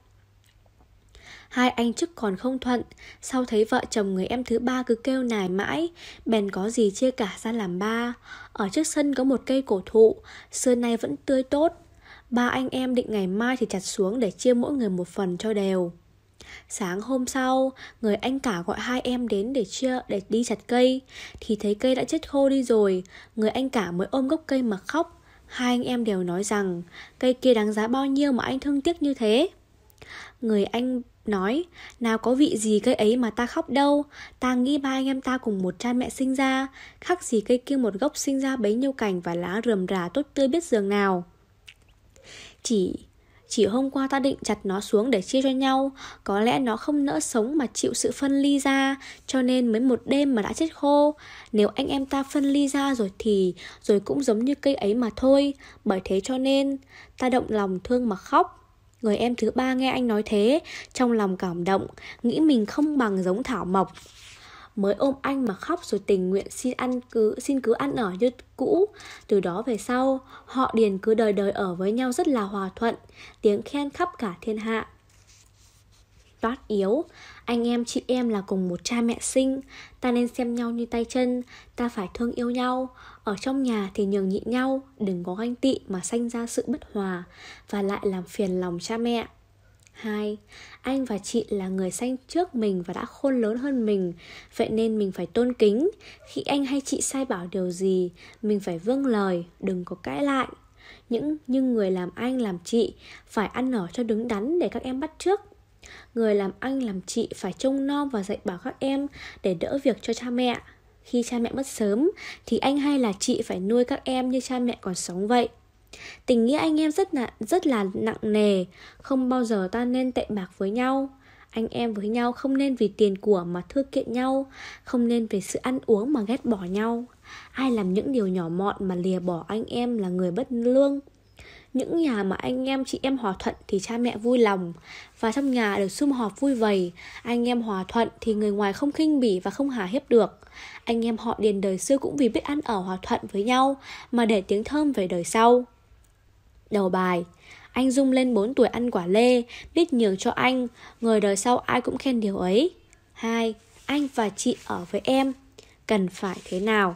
Hai anh trước còn không thuận, sau thấy vợ chồng người em thứ ba cứ kêu nài mãi, bèn có gì chia cả ra làm ba. Ở trước sân có một cây cổ thụ, xưa nay vẫn tươi tốt. Ba anh em định ngày mai thì chặt xuống để chia mỗi người một phần cho đều. Sáng hôm sau, người anh cả gọi hai em đến để chia để đi chặt cây, thì thấy cây đã chết khô đi rồi. Người anh cả mới ôm gốc cây mà khóc. Hai anh em đều nói rằng cây kia đáng giá bao nhiêu mà anh thương tiếc như thế. Người anh nói, nào có vị gì cây ấy mà ta khóc đâu. Ta nghĩ ba anh em ta cùng một cha mẹ sinh ra, khác gì cây kia một gốc sinh ra bấy nhiêu cành và lá rườm rà tốt tươi biết giường nào. Chỉ Chỉ hôm qua ta định chặt nó xuống để chia cho nhau, có lẽ nó không nỡ sống mà chịu sự phân ly ra, cho nên mới một đêm mà đã chết khô. Nếu anh em ta phân ly ra rồi thì Rồi cũng giống như cây ấy mà thôi. Bởi thế cho nên ta động lòng thương mà khóc. Người em thứ ba nghe anh nói thế, trong lòng cảm động, nghĩ mình không bằng giống thảo mộc, mới ôm anh mà khóc rồi tình nguyện xin ăn cứ xin cứ ăn ở như cũ. Từ đó về sau, họ Điền cứ đời đời ở với nhau rất là hòa thuận, tiếng khen khắp cả thiên hạ. Toát yếu, anh em chị em là cùng một cha mẹ sinh, ta nên xem nhau như tay chân, ta phải thương yêu nhau. Ở trong nhà thì nhường nhịn nhau, đừng có ganh tị mà sanh ra sự bất hòa và lại làm phiền lòng cha mẹ. Hai, anh và chị là người sanh trước mình và đã khôn lớn hơn mình, vậy nên mình phải tôn kính. Khi anh hay chị sai bảo điều gì, mình phải vâng lời, đừng có cãi lại. Những Nhưng người làm anh làm chị phải ăn ở cho đứng đắn để các em bắt chước. Người làm anh làm chị phải trông nom và dạy bảo các em để đỡ việc cho cha mẹ. Khi cha mẹ mất sớm thì anh hay là chị phải nuôi các em như cha mẹ còn sống vậy. Tình nghĩa anh em rất là, rất là nặng nề, không bao giờ ta nên tệ bạc với nhau. Anh em với nhau không nên vì tiền của mà thưa kiện nhau, không nên vì sự ăn uống mà ghét bỏ nhau. Ai làm những điều nhỏ mọn mà lìa bỏ anh em là người bất lương. Những nhà mà anh em chị em hòa thuận thì cha mẹ vui lòng, và trong nhà được sum họp vui vầy. Anh em hòa thuận thì người ngoài không khinh bỉ và không hà hiếp được. Anh em họ Điền đời xưa cũng vì biết ăn ở hòa thuận với nhau mà để tiếng thơm về đời sau. Đầu bài, anh Dung lên bốn tuổi ăn quả lê, biết nhường cho anh, người đời sau ai cũng khen điều ấy. Hai, anh và chị ở với em, cần phải thế nào?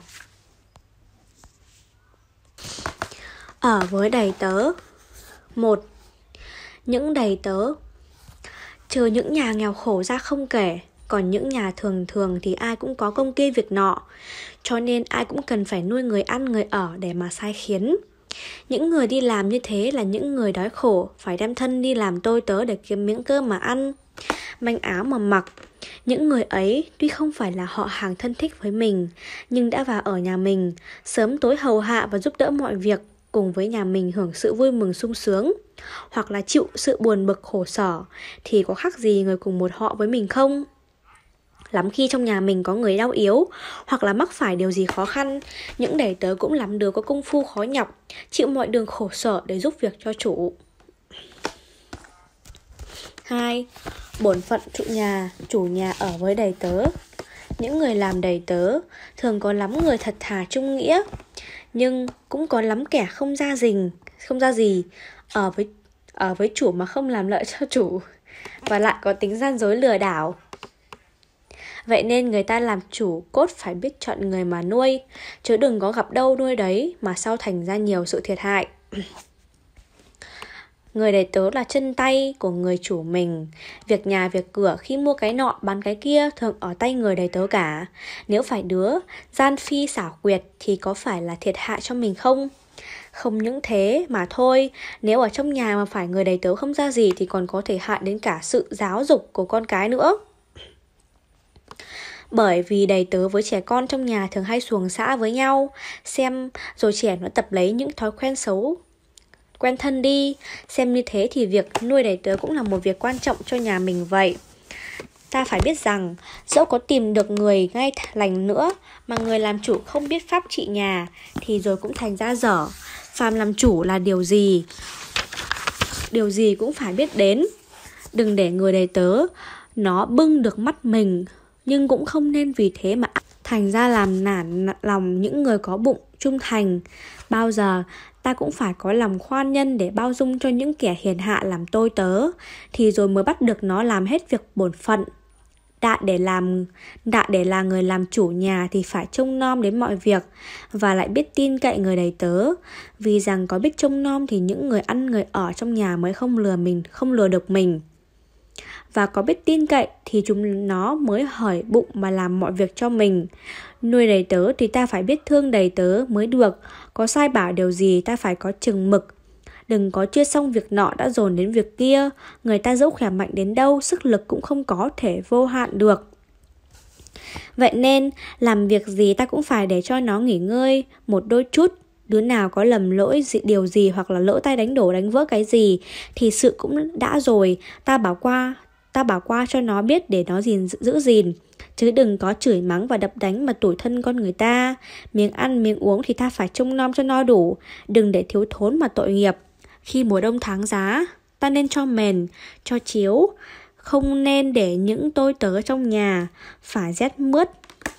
Ở với đầy tớ. Một, những đầy tớ. Trừ những nhà nghèo khổ ra không kể, còn những nhà thường thường thì ai cũng có công kia việc nọ, cho nên ai cũng cần phải nuôi người ăn người ở để mà sai khiến. Những người đi làm như thế là những người đói khổ, phải đem thân đi làm tôi tớ để kiếm miếng cơm mà ăn, manh áo mà mặc. Những người ấy tuy không phải là họ hàng thân thích với mình, nhưng đã vào ở nhà mình, sớm tối hầu hạ và giúp đỡ mọi việc, cùng với nhà mình hưởng sự vui mừng sung sướng, hoặc là chịu sự buồn bực khổ sở, thì có khác gì người cùng một họ với mình không? Lắm khi trong nhà mình có người đau yếu hoặc là mắc phải điều gì khó khăn, những đầy tớ cũng lắm đứa có công phu khó nhọc, chịu mọi đường khổ sở để giúp việc cho chủ. Hai. Bổn phận chủ nhà, chủ nhà ở với đầy tớ. Những người làm đầy tớ thường có lắm người thật thà trung nghĩa, nhưng cũng có lắm kẻ không ra gì, không ra gì ở với ở với chủ mà không làm lợi cho chủ, và lại có tính gian dối lừa đảo. Vậy nên người ta làm chủ cốt phải biết chọn người mà nuôi, chứ đừng có gặp đâu nuôi đấy mà sau thành ra nhiều sự thiệt hại. Người đầy tớ là chân tay của người chủ mình. Việc nhà việc cửa, khi mua cái nọ bán cái kia thường ở tay người đầy tớ cả. Nếu phải đứa gian phi xảo quyệt thì có phải là thiệt hại cho mình không? Không những thế mà thôi, nếu ở trong nhà mà phải người đầy tớ không ra gì thì còn có thể hại đến cả sự giáo dục của con cái nữa. Bởi vì đầy tớ với trẻ con trong nhà thường hay xuồng xã với nhau, xem rồi trẻ nó tập lấy những thói quen xấu, quen thân đi. Xem như thế thì việc nuôi đầy tớ cũng là một việc quan trọng cho nhà mình vậy. Ta phải biết rằng dẫu có tìm được người ngay lành nữa mà người làm chủ không biết pháp trị nhà thì rồi cũng thành ra dở. Phàm làm chủ là điều gì Điều gì cũng phải biết đến. Đừng để người đầy tớ nó bưng được mắt mình, nhưng cũng không nên vì thế mà thành ra làm nản lòng những người có bụng trung thành. Bao giờ ta cũng phải có lòng khoan nhân để bao dung cho những kẻ hiền hạ làm tôi tớ, thì rồi mới bắt được nó làm hết việc bổn phận. Đã để làm đã để là người làm chủ nhà thì phải trông nom đến mọi việc, và lại biết tin cậy người đầy tớ. Vì rằng có biết trông nom thì những người ăn người ở trong nhà mới không lừa mình, không lừa được mình. Và có biết tin cậy thì chúng nó mới hởi bụng mà làm mọi việc cho mình. Nuôi đầy tớ thì ta phải biết thương đầy tớ mới được. Có sai bảo điều gì ta phải có chừng mực. Đừng có chưa xong việc nọ đã dồn đến việc kia. Người ta dẫu khỏe mạnh đến đâu, sức lực cũng không có thể vô hạn được. Vậy nên làm việc gì ta cũng phải để cho nó nghỉ ngơi một đôi chút. Đứa nào có lầm lỗi điều gì hoặc là lỡ tay đánh đổ đánh vỡ cái gì thì sự cũng đã rồi. Ta bảo qua Ta bảo qua cho nó biết để nó gìn giữ gìn, chứ đừng có chửi mắng và đập đánh mà tủi thân con người ta. Miếng ăn miếng uống thì ta phải trông nom cho no đủ, đừng để thiếu thốn mà tội nghiệp. Khi mùa đông tháng giá, ta nên cho mền, cho chiếu, không nên để những tôi tớ trong nhà phải rét mướt.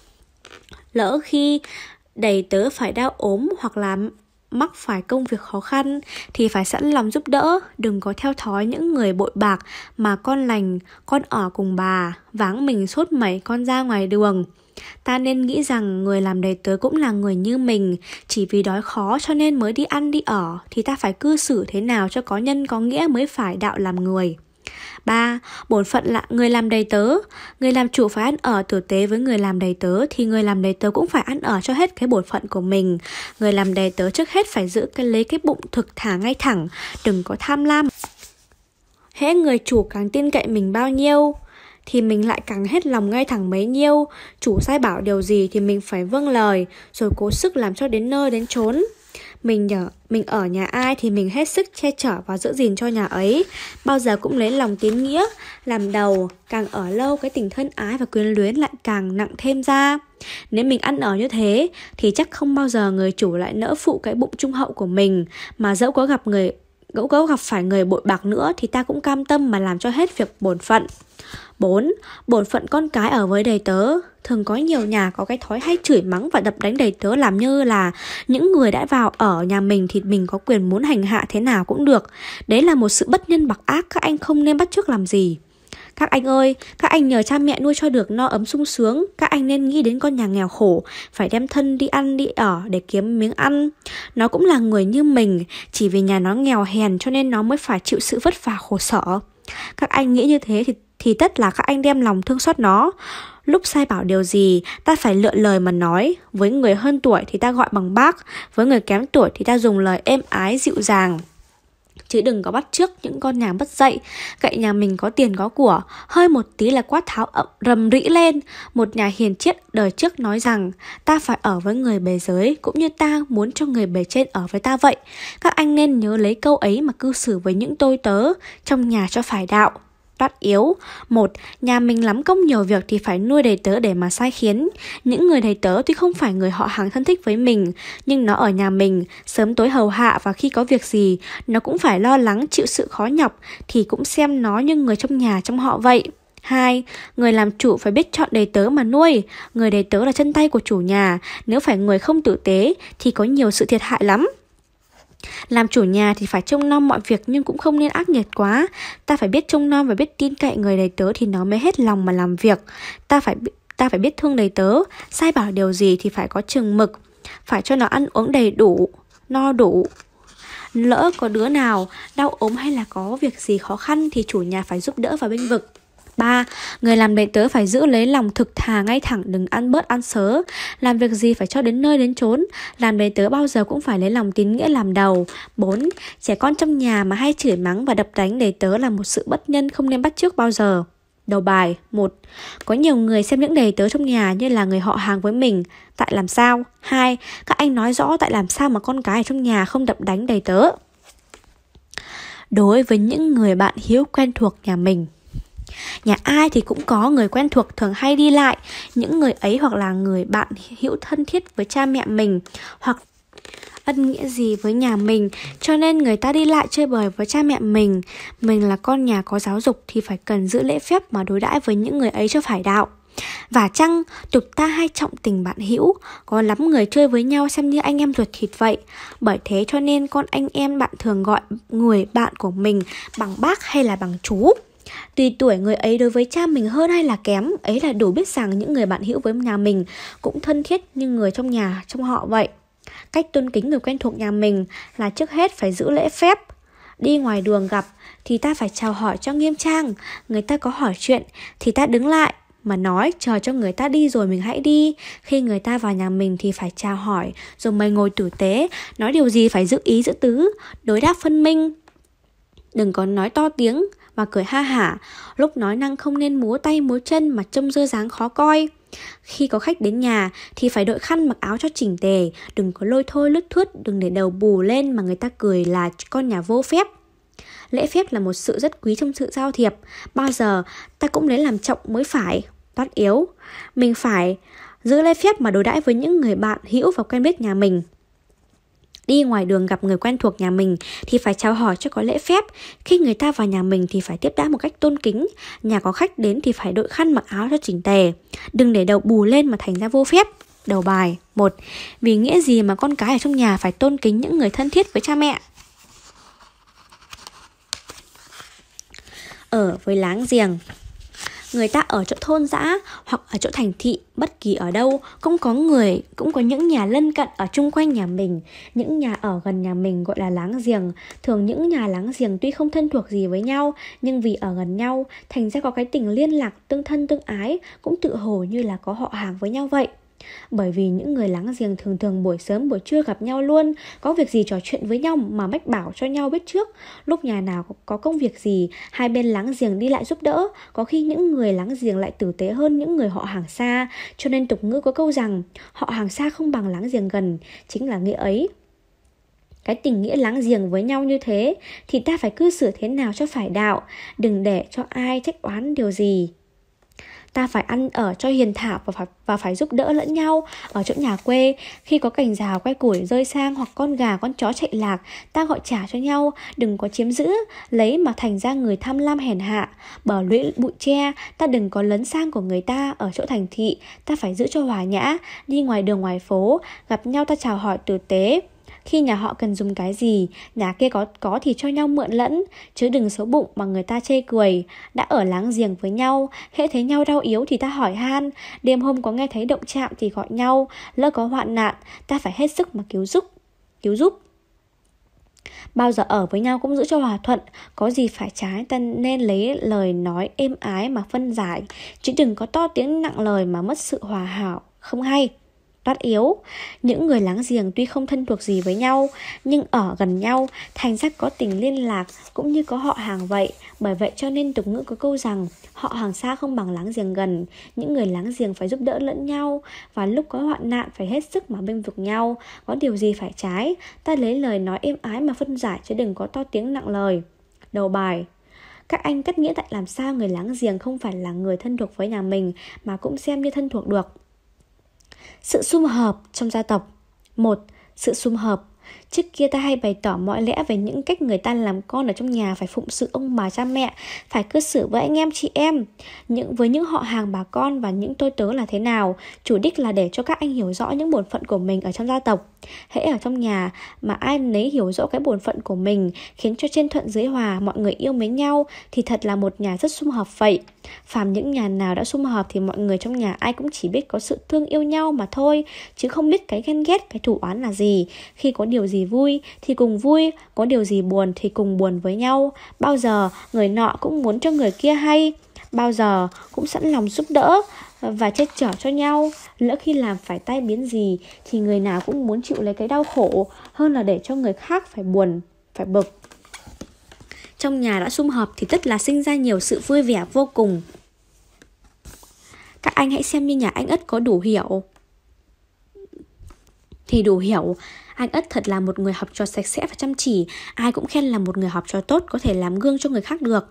Lỡ khi đầy tớ phải đau ốm hoặc là mắc phải công việc khó khăn thì phải sẵn lòng giúp đỡ. Đừng có theo thói những người bội bạc mà con lành, con ở cùng bà, váng mình sốt mẩy con ra ngoài đường. Ta nên nghĩ rằng người làm đầy tớ cũng là người như mình. Chỉ vì đói khó cho nên mới đi ăn đi ở thì ta phải cư xử thế nào cho có nhân có nghĩa mới phải đạo làm người. Ba. Bổn phận là người làm đầy tớ. Người làm chủ phải ăn ở tử tế với người làm đầy tớ, thì người làm đầy tớ cũng phải ăn ở cho hết cái bổn phận của mình. Người làm đầy tớ trước hết phải giữ cái lấy cái bụng thực thà ngay thẳng, đừng có tham lam. Hễ người chủ càng tin cậy mình bao nhiêu thì mình lại càng hết lòng ngay thẳng bấy nhiêu. Chủ sai bảo điều gì thì mình phải vâng lời, rồi cố sức làm cho đến nơi đến chốn. Mình nhờ, mình ở nhà ai thì mình hết sức che chở và giữ gìn cho nhà ấy. Bao giờ cũng lấy lòng tín nghĩa làm đầu. Càng ở lâu cái tình thân ái và quyến luyến lại càng nặng thêm ra. Nếu mình ăn ở như thế thì chắc không bao giờ người chủ lại nỡ phụ cái bụng trung hậu của mình. Mà dẫu có gặp người dẫu có gặp phải người bội bạc nữa thì ta cũng cam tâm mà làm cho hết việc bổn phận. Bốn. Bổn phận con cái ở với đầy tớ. Thường có nhiều nhà có cái thói hay chửi mắng và đập đánh đầy tớ, làm như là những người đã vào ở nhà mình thì mình có quyền muốn hành hạ thế nào cũng được. Đấy là một sự bất nhân bạc ác, các anh không nên bắt chước làm gì. Các anh ơi, các anh nhờ cha mẹ nuôi cho được no ấm sung sướng. Các anh nên nghĩ đến con nhà nghèo khổ, phải đem thân đi ăn đi ở để kiếm miếng ăn. Nó cũng là người như mình, chỉ vì nhà nó nghèo hèn cho nên nó mới phải chịu sự vất vả khổ sở. Các anh nghĩ như thế thì, thì tất là các anh đem lòng thương xót nó. Lúc sai bảo điều gì, ta phải lựa lời mà nói. Với người hơn tuổi thì ta gọi bằng bác, với người kém tuổi thì ta dùng lời êm ái dịu dàng. Chứ đừng có bắt chước những con nhà bất dạy, cậy nhà mình có tiền có của, hơi một tí là quát tháo ậm rầm rĩ lên. Một nhà hiền triết đời trước nói rằng ta phải ở với người bề dưới cũng như ta muốn cho người bề trên ở với ta vậy. Các anh nên nhớ lấy câu ấy mà cư xử với những tôi tớ trong nhà cho phải đạo. Toát yếu. Một, nhà mình lắm công nhiều việc thì phải nuôi đầy tớ để mà sai khiến. Những người đầy tớ tuy không phải người họ hàng thân thích với mình, nhưng nó ở nhà mình, sớm tối hầu hạ, và khi có việc gì, nó cũng phải lo lắng chịu sự khó nhọc, thì cũng xem nó như người trong nhà trong họ vậy. Hai, người làm chủ phải biết chọn đầy tớ mà nuôi. Người đầy tớ là chân tay của chủ nhà, nếu phải người không tử tế thì có nhiều sự thiệt hại lắm. Làm chủ nhà thì phải trông nom mọi việc nhưng cũng không nên ác nghiệt quá. Ta phải biết trông nom và biết tin cậy người đầy tớ thì nó mới hết lòng mà làm việc. Ta phải ta phải biết thương đầy tớ, sai bảo điều gì thì phải có chừng mực, phải cho nó ăn uống đầy đủ, no đủ. Lỡ có đứa nào đau ốm hay là có việc gì khó khăn thì chủ nhà phải giúp đỡ và bênh vực. Ba, người làm đầy tớ phải giữ lấy lòng thực thà ngay thẳng, đừng ăn bớt ăn sớ. Làm việc gì phải cho đến nơi đến chốn. Làm đầy tớ bao giờ cũng phải lấy lòng tín nghĩa làm đầu. Bốn, trẻ con trong nhà mà hay chửi mắng và đập đánh đầy tớ là một sự bất nhân, không nên bắt chước bao giờ. Đầu bài. Một, có nhiều người xem những đầy tớ trong nhà như là người họ hàng với mình. Tại làm sao? Hai, các anh nói rõ tại làm sao mà con cái ở trong nhà không đập đánh đầy tớ. Đối với những người bạn hiếu quen thuộc nhà mình, nhà ai thì cũng có người quen thuộc thường hay đi lại. Những người ấy hoặc là người bạn hữu thân thiết với cha mẹ mình, hoặc ân nghĩa gì với nhà mình, cho nên người ta đi lại chơi bời với cha mẹ mình. Mình là con nhà có giáo dục thì phải cần giữ lễ phép mà đối đãi với những người ấy cho phải đạo. Và chăng tục ta hay trọng tình bạn hữu, có lắm người chơi với nhau xem như anh em ruột thịt vậy. Bởi thế cho nên con anh em bạn thường gọi người bạn của mình bằng bác hay là bằng chú. Tùy tuổi người ấy đối với cha mình hơn hay là kém, ấy là đủ biết rằng những người bạn hữu với nhà mình cũng thân thiết như người trong nhà, trong họ vậy. Cách tôn kính người quen thuộc nhà mình là trước hết phải giữ lễ phép. Đi ngoài đường gặp thì ta phải chào hỏi cho nghiêm trang. Người ta có hỏi chuyện thì ta đứng lại mà nói, chờ cho người ta đi rồi mình hãy đi. Khi người ta vào nhà mình thì phải chào hỏi, rồi mời ngồi tử tế. Nói điều gì phải giữ ý giữ tứ, đối đáp phân minh. Đừng có nói to tiếng và cười ha hả. Lúc nói năng không nên múa tay múa chân mà trông dơ dáng khó coi. Khi có khách đến nhà thì phải đội khăn mặc áo cho chỉnh tề. Đừng có lôi thôi lướt thướt, đừng để đầu bù lên mà người ta cười là con nhà vô phép. Lễ phép là một sự rất quý trong sự giao thiệp. Bao giờ ta cũng lấy làm trọng mới phải. Toát yếu. Mình phải giữ lễ phép mà đối đãi với những người bạn hữu và quen biết nhà mình. Đi ngoài đường gặp người quen thuộc nhà mình thì phải chào hỏi cho có lễ phép. Khi người ta vào nhà mình thì phải tiếp đãi một cách tôn kính. Nhà có khách đến thì phải đội khăn mặc áo cho chỉnh tề. Đừng để đầu bù lên mà thành ra vô phép. Đầu bài. Một, vì nghĩa gì mà con cái ở trong nhà phải tôn kính những người thân thiết với cha mẹ? Ở với láng giềng. Người ta ở chỗ thôn dã hoặc ở chỗ thành thị, bất kỳ ở đâu cũng có người, cũng có những nhà lân cận ở chung quanh nhà mình. Những nhà ở gần nhà mình gọi là láng giềng. Thường những nhà láng giềng tuy không thân thuộc gì với nhau, nhưng vì ở gần nhau thành ra có cái tình liên lạc tương thân tương ái, cũng tự hồ như là có họ hàng với nhau vậy. Bởi vì những người láng giềng thường thường buổi sớm buổi trưa gặp nhau luôn, có việc gì trò chuyện với nhau mà mách bảo cho nhau biết trước. Lúc nhà nào có công việc gì, hai bên láng giềng đi lại giúp đỡ. Có khi những người láng giềng lại tử tế hơn những người họ hàng xa, cho nên tục ngữ có câu rằng họ hàng xa không bằng láng giềng gần, chính là nghĩa ấy. Cái tình nghĩa láng giềng với nhau như thế thì ta phải cư xử thế nào cho phải đạo, đừng để cho ai trách oán điều gì. Ta phải ăn ở cho hiền thảo và phải, và phải giúp đỡ lẫn nhau. Ở chỗ nhà quê, khi có cành rào que củi rơi sang hoặc con gà con chó chạy lạc, ta gọi trả cho nhau, đừng có chiếm giữ, lấy mà thành ra người tham lam hèn hạ. Bờ lũy bụi tre, ta đừng có lấn sang của người ta. Ở chỗ thành thị, ta phải giữ cho hòa nhã. Đi ngoài đường ngoài phố, gặp nhau ta chào hỏi tử tế. Khi nhà họ cần dùng cái gì, nhà kia có có thì cho nhau mượn lẫn, chứ đừng xấu bụng mà người ta chê cười. Đã ở láng giềng với nhau, hễ thấy nhau đau yếu thì ta hỏi han. Đêm hôm có nghe thấy động chạm thì gọi nhau. Lỡ có hoạn nạn, ta phải hết sức mà cứu giúp. Cứu giúp. Bao giờ ở với nhau cũng giữ cho hòa thuận. Có gì phải trái ta nên lấy lời nói êm ái mà phân giải, chứ đừng có to tiếng nặng lời mà mất sự hòa hảo, không hay. Toát yếu. Những người láng giềng tuy không thân thuộc gì với nhau, nhưng ở gần nhau thành ra có tình liên lạc, cũng như có họ hàng vậy. Bởi vậy cho nên tục ngữ có câu rằng họ hàng xa không bằng láng giềng gần. Những người láng giềng phải giúp đỡ lẫn nhau, và lúc có hoạn nạn phải hết sức mà bênh vực nhau. Có điều gì phải trái, ta lấy lời nói êm ái mà phân giải, chứ đừng có to tiếng nặng lời. Đầu bài. Các anh cắt nghĩa tại làm sao người láng giềng không phải là người thân thuộc với nhà mình mà cũng xem như thân thuộc được. Sự sum họp trong gia tộc. Một. Sự sum họp. Trước kia ta hay bày tỏ mọi lẽ về những cách người ta làm con ở trong nhà phải phụng sự ông bà cha mẹ, phải cư xử với anh em chị em, những với những họ hàng bà con và những tôi tớ là thế nào. Chủ đích là để cho các anh hiểu rõ những bổn phận của mình ở trong gia tộc. Hễ ở trong nhà mà ai nấy hiểu rõ cái bổn phận của mình, khiến cho trên thuận dưới hòa, mọi người yêu mến nhau, thì thật là một nhà rất sum họp vậy. Phàm những nhà nào đã sum họp thì mọi người trong nhà ai cũng chỉ biết có sự thương yêu nhau mà thôi, chứ không biết cái ghen ghét, cái thù oán là gì. Khi có điều gì vui thì cùng vui, có điều gì buồn thì cùng buồn với nhau. Bao giờ người nọ cũng muốn cho người kia hay, bao giờ cũng sẵn lòng giúp đỡ và che chở cho nhau. Lỡ khi làm phải tai biến gì thì người nào cũng muốn chịu lấy cái đau khổ hơn là để cho người khác phải buồn, phải bực. Trong nhà đã sum họp thì tất là sinh ra nhiều sự vui vẻ vô cùng. Các anh hãy xem như nhà anh Ất có đủ hiểu thì đủ hiểu. Anh Ất thật là một người học trò sạch sẽ và chăm chỉ. Ai cũng khen là một người học trò tốt, có thể làm gương cho người khác được.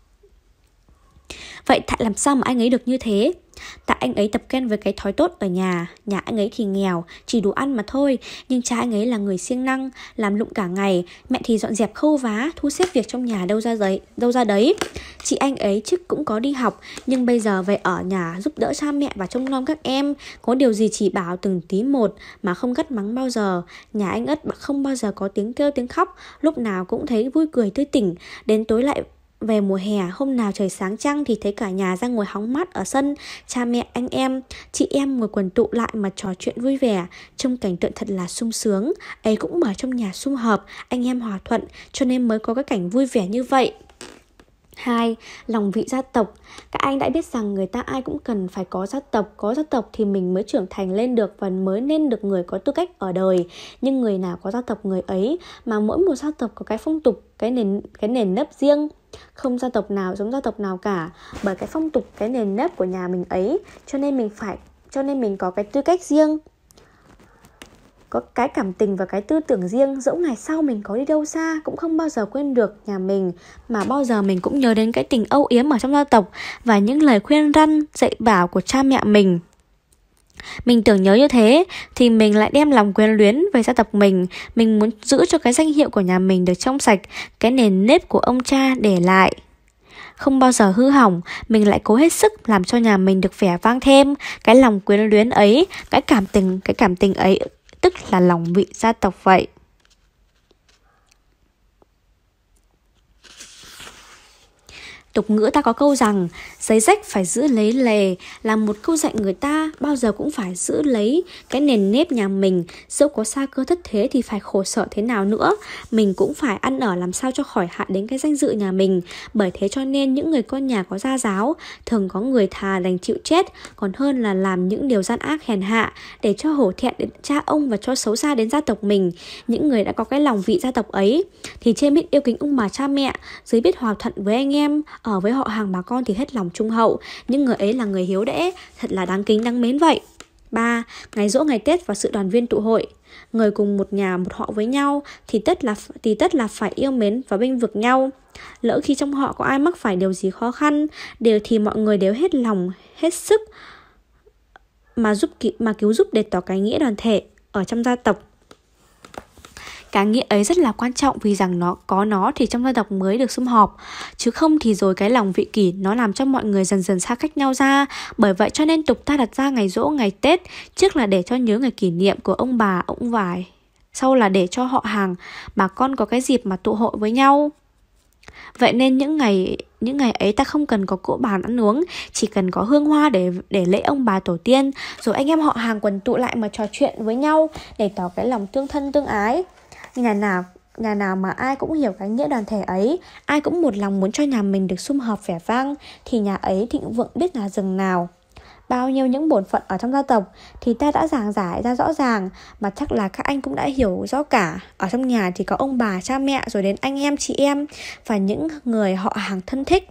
Vậy tại làm sao mà anh ấy được như thế? Tại anh ấy tập quen với cái thói tốt ở nhà. Nhà anh ấy thì nghèo, chỉ đủ ăn mà thôi. Nhưng cha anh ấy là người siêng năng, làm lụng cả ngày. Mẹ thì dọn dẹp khâu vá, thu xếp việc trong nhà đâu ra đấy, đâu ra đấy. Chị anh ấy trước cũng có đi học, nhưng bây giờ về ở nhà giúp đỡ cha mẹ và trông nom các em. Có điều gì chỉ bảo từng tí một mà không gắt mắng bao giờ. Nhà anh Ất không bao giờ có tiếng kêu tiếng khóc, lúc nào cũng thấy vui cười tươi tỉnh. Đến tối lại về mùa hè, hôm nào trời sáng trăng thì thấy cả nhà ra ngồi hóng mát ở sân. Cha mẹ, anh em, chị em ngồi quần tụ lại mà trò chuyện vui vẻ. Trông cảnh tượng thật là sung sướng. Ấy cũng ở trong nhà sum họp, anh em hòa thuận, cho nên mới có cái cảnh vui vẻ như vậy. Hai. Lòng vị gia tộc. Các anh đã biết rằng người ta ai cũng cần phải có gia tộc. Có gia tộc thì mình mới trưởng thành lên được và mới nên được người có tư cách ở đời. Nhưng người nào có gia tộc người ấy, mà mỗi một gia tộc có cái phong tục, cái nền, cái nền nếp riêng. Không gia tộc nào giống gia tộc nào cả, bởi cái phong tục, cái nền nếp của nhà mình ấy. Cho nên mình phải Cho nên mình có cái tư cách riêng, có cái cảm tình và cái tư tưởng riêng. Dẫu ngày sau mình có đi đâu xa cũng không bao giờ quên được nhà mình, mà bao giờ mình cũng nhớ đến cái tình âu yếm ở trong gia tộc và những lời khuyên răn dạy bảo của cha mẹ mình. Mình tưởng nhớ như thế thì mình lại đem lòng quyến luyến về gia tộc mình. Mình muốn giữ cho cái danh hiệu của nhà mình được trong sạch, cái nền nếp của ông cha để lại không bao giờ hư hỏng. Mình lại cố hết sức làm cho nhà mình được vẻ vang thêm. Cái lòng quyến luyến ấy, cái cảm tình, cái cảm tình ấy tức là lòng vị gia tộc vậy. Tục ngữ ta có câu rằng giấy rách phải giữ lấy lề, là một câu dạy người ta bao giờ cũng phải giữ lấy cái nền nếp nhà mình. Dẫu có xa cơ thất thế thì phải khổ sở thế nào nữa, mình cũng phải ăn ở làm sao cho khỏi hại đến cái danh dự nhà mình. Bởi thế cho nên những người con nhà có gia giáo thường có người thà đành chịu chết còn hơn là làm những điều gian ác hèn hạ để cho hổ thẹn đến cha ông và cho xấu xa đến gia tộc mình. Những người đã có cái lòng vị gia tộc ấy thì trên biết yêu kính ông bà cha mẹ, dưới biết hòa thuận với anh em, ở với họ hàng bà con thì hết lòng trung hậu. Những người ấy là người hiếu đẽ, thật là đáng kính đáng mến vậy. Ba. Ngày giỗ, ngày Tết và sự đoàn viên tụ hội. Người cùng một nhà một họ với nhau thì tất là thì tất là phải yêu mến và bênh vực nhau. Lỡ khi trong họ có ai mắc phải điều gì khó khăn, đều thì mọi người đều hết lòng, hết sức mà giúp mà cứu giúp để tỏ cái nghĩa đoàn thể ở trong gia tộc. Cái nghĩa ấy rất là quan trọng, vì rằng nó có nó thì trong gia tộc mới được sum họp, chứ không thì rồi cái lòng vị kỷ nó làm cho mọi người dần dần xa cách nhau ra. Bởi vậy cho nên tục ta đặt ra ngày giỗ, ngày Tết, trước là để cho nhớ ngày kỷ niệm của ông bà, ông vải, sau là để cho họ hàng bà con có cái dịp mà tụ hội với nhau. Vậy nên những ngày những ngày ấy ta không cần có cỗ bàn ăn uống, chỉ cần có hương hoa để để lễ ông bà tổ tiên, rồi anh em họ hàng quần tụ lại mà trò chuyện với nhau để tỏ cái lòng tương thân tương ái. Nhà nào nhà nào mà ai cũng hiểu cái nghĩa đoàn thể ấy, ai cũng một lòng muốn cho nhà mình được sum họp vẻ vang, thì nhà ấy thịnh vượng biết là rừng nào. Bao nhiêu những bổn phận ở trong gia tộc thì ta đã giảng giải ra rõ ràng, mà chắc là các anh cũng đã hiểu rõ cả. Ở trong nhà thì có ông bà, cha mẹ, rồi đến anh em, chị em và những người họ hàng thân thích.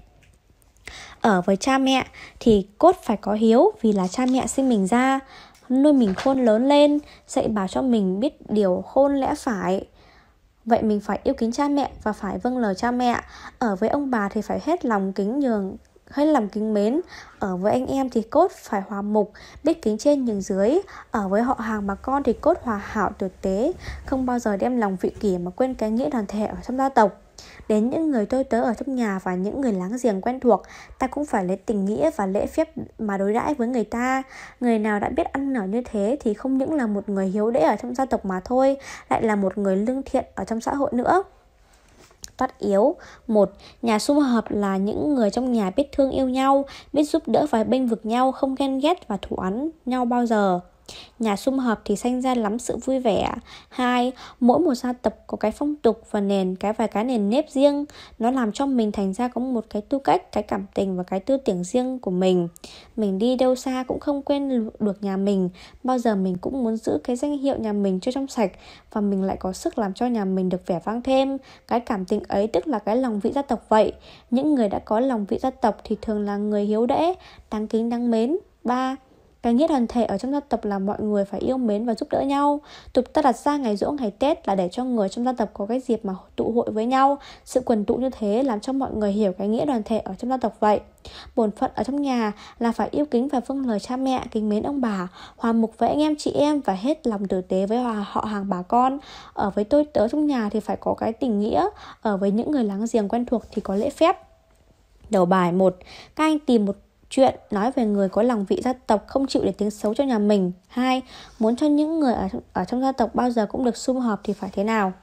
Ở với cha mẹ thì cốt phải có hiếu, vì là cha mẹ sinh mình ra, nuôi mình khôn lớn lên, dạy bảo cho mình biết điều khôn lẽ phải. Vậy mình phải yêu kính cha mẹ và phải vâng lời cha mẹ. Ở với ông bà thì phải hết lòng kính nhường, hết lòng kính mến. Ở với anh em thì cốt phải hòa mục, biết kính trên nhường dưới. Ở với họ hàng bà con thì cốt hòa hảo tử tế, không bao giờ đem lòng vị kỷ mà quên cái nghĩa đoàn thể ở trong gia tộc. Đến những người tôi tớ ở trong nhà và những người láng giềng quen thuộc, ta cũng phải lấy tình nghĩa và lễ phép mà đối đãi với người ta. Người nào đã biết ăn nở như thế thì không những là một người hiếu đễ ở trong gia tộc mà thôi, lại là một người lương thiện ở trong xã hội nữa. Toát yếu. Một. Nhà sum họp là những người trong nhà biết thương yêu nhau, biết giúp đỡ và bênh vực nhau, không ghen ghét và thù oán nhau bao giờ. Nhà sum họp thì sanh ra lắm sự vui vẻ. Hai. Mỗi một gia tộc có cái phong tục và nền cái vài cái nền nếp riêng. Nó làm cho mình thành ra có một cái tư cách, cái cảm tình và cái tư tưởng riêng của mình. Mình đi đâu xa cũng không quên được nhà mình. Bao giờ mình cũng muốn giữ cái danh hiệu nhà mình cho trong sạch, và mình lại có sức làm cho nhà mình được vẻ vang thêm. Cái cảm tình ấy tức là cái lòng vị gia tộc vậy. Những người đã có lòng vị gia tộc thì thường là người hiếu đễ, đáng kính đáng mến. Ba. Cái nghĩa đoàn thể ở trong gia tộc là mọi người phải yêu mến và giúp đỡ nhau. Tục ta đặt ra ngày giỗ ngày Tết là để cho người trong gia tộc có cái dịp mà tụ hội với nhau. Sự quần tụ như thế làm cho mọi người hiểu cái nghĩa đoàn thể ở trong gia tộc vậy. Bổn phận ở trong nhà là phải yêu kính và vâng lời cha mẹ, kính mến ông bà, hòa mục với anh em chị em và hết lòng tử tế với họ hàng bà con. Ở với tôi tớ trong nhà thì phải có cái tình nghĩa. Ở với những người láng giềng quen thuộc thì có lễ phép. Đầu bài. Một. Các anh tìm một chuyện nói về người có lòng vị gia tộc, không chịu để tiếng xấu cho nhà mình. Hai. Muốn cho những người ở, ở trong gia tộc bao giờ cũng được sum họp thì phải thế nào?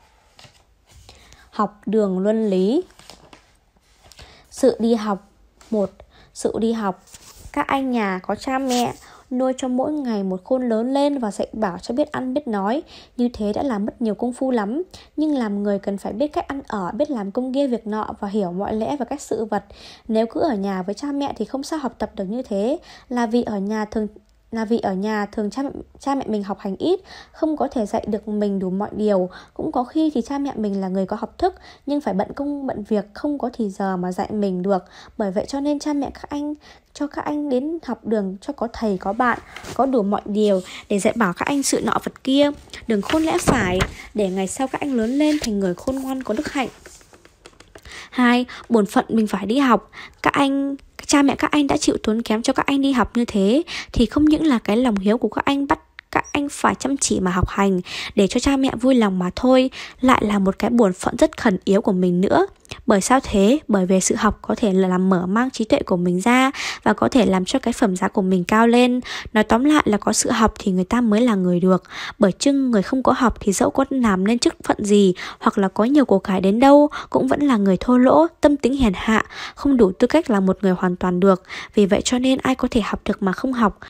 Học đường luân lý. Sự đi học. Một. Sự đi học. Các anh nhà có cha mẹ nuôi cho mỗi ngày một khôn lớn lên và dạy bảo cho biết ăn biết nói. Như thế đã làm mất nhiều công phu lắm. Nhưng làm người cần phải biết cách ăn ở, biết làm công kia việc nọ và hiểu mọi lẽ và cách sự vật. Nếu cứ ở nhà với cha mẹ thì không sao học tập được như thế. Là vì ở nhà thường Là vì ở nhà thường cha mẹ, cha mẹ mình học hành ít, không có thể dạy được mình đủ mọi điều. Cũng có khi thì cha mẹ mình là người có học thức, nhưng phải bận công bận việc, không có thì giờ mà dạy mình được. Bởi vậy cho nên cha mẹ các anh cho các anh đến học đường cho có thầy có bạn, có đủ mọi điều để dạy bảo các anh sự nọ vật kia, đừng khôn lẽ phải, để ngày sau các anh lớn lên thành người khôn ngoan có đức hạnh. Hai. Bổn phận mình phải đi học. Các anh Cha mẹ các anh đã chịu tốn kém cho các anh đi học như thế thì không những là cái lòng hiếu của các anh bắt các anh phải chăm chỉ mà học hành để cho cha mẹ vui lòng mà thôi, lại là một cái bổn phận rất khẩn yếu của mình nữa. Bởi sao thế? Bởi vì sự học có thể là làm mở mang trí tuệ của mình ra và có thể làm cho cái phẩm giá của mình cao lên. Nói tóm lại là có sự học thì người ta mới là người được. Bởi chưng người không có học thì dẫu có làm nên chức phận gì hoặc là có nhiều của cải đến đâu cũng vẫn là người thô lỗ, tâm tính hèn hạ, không đủ tư cách là một người hoàn toàn được. Vì vậy cho nên ai có thể học được mà không học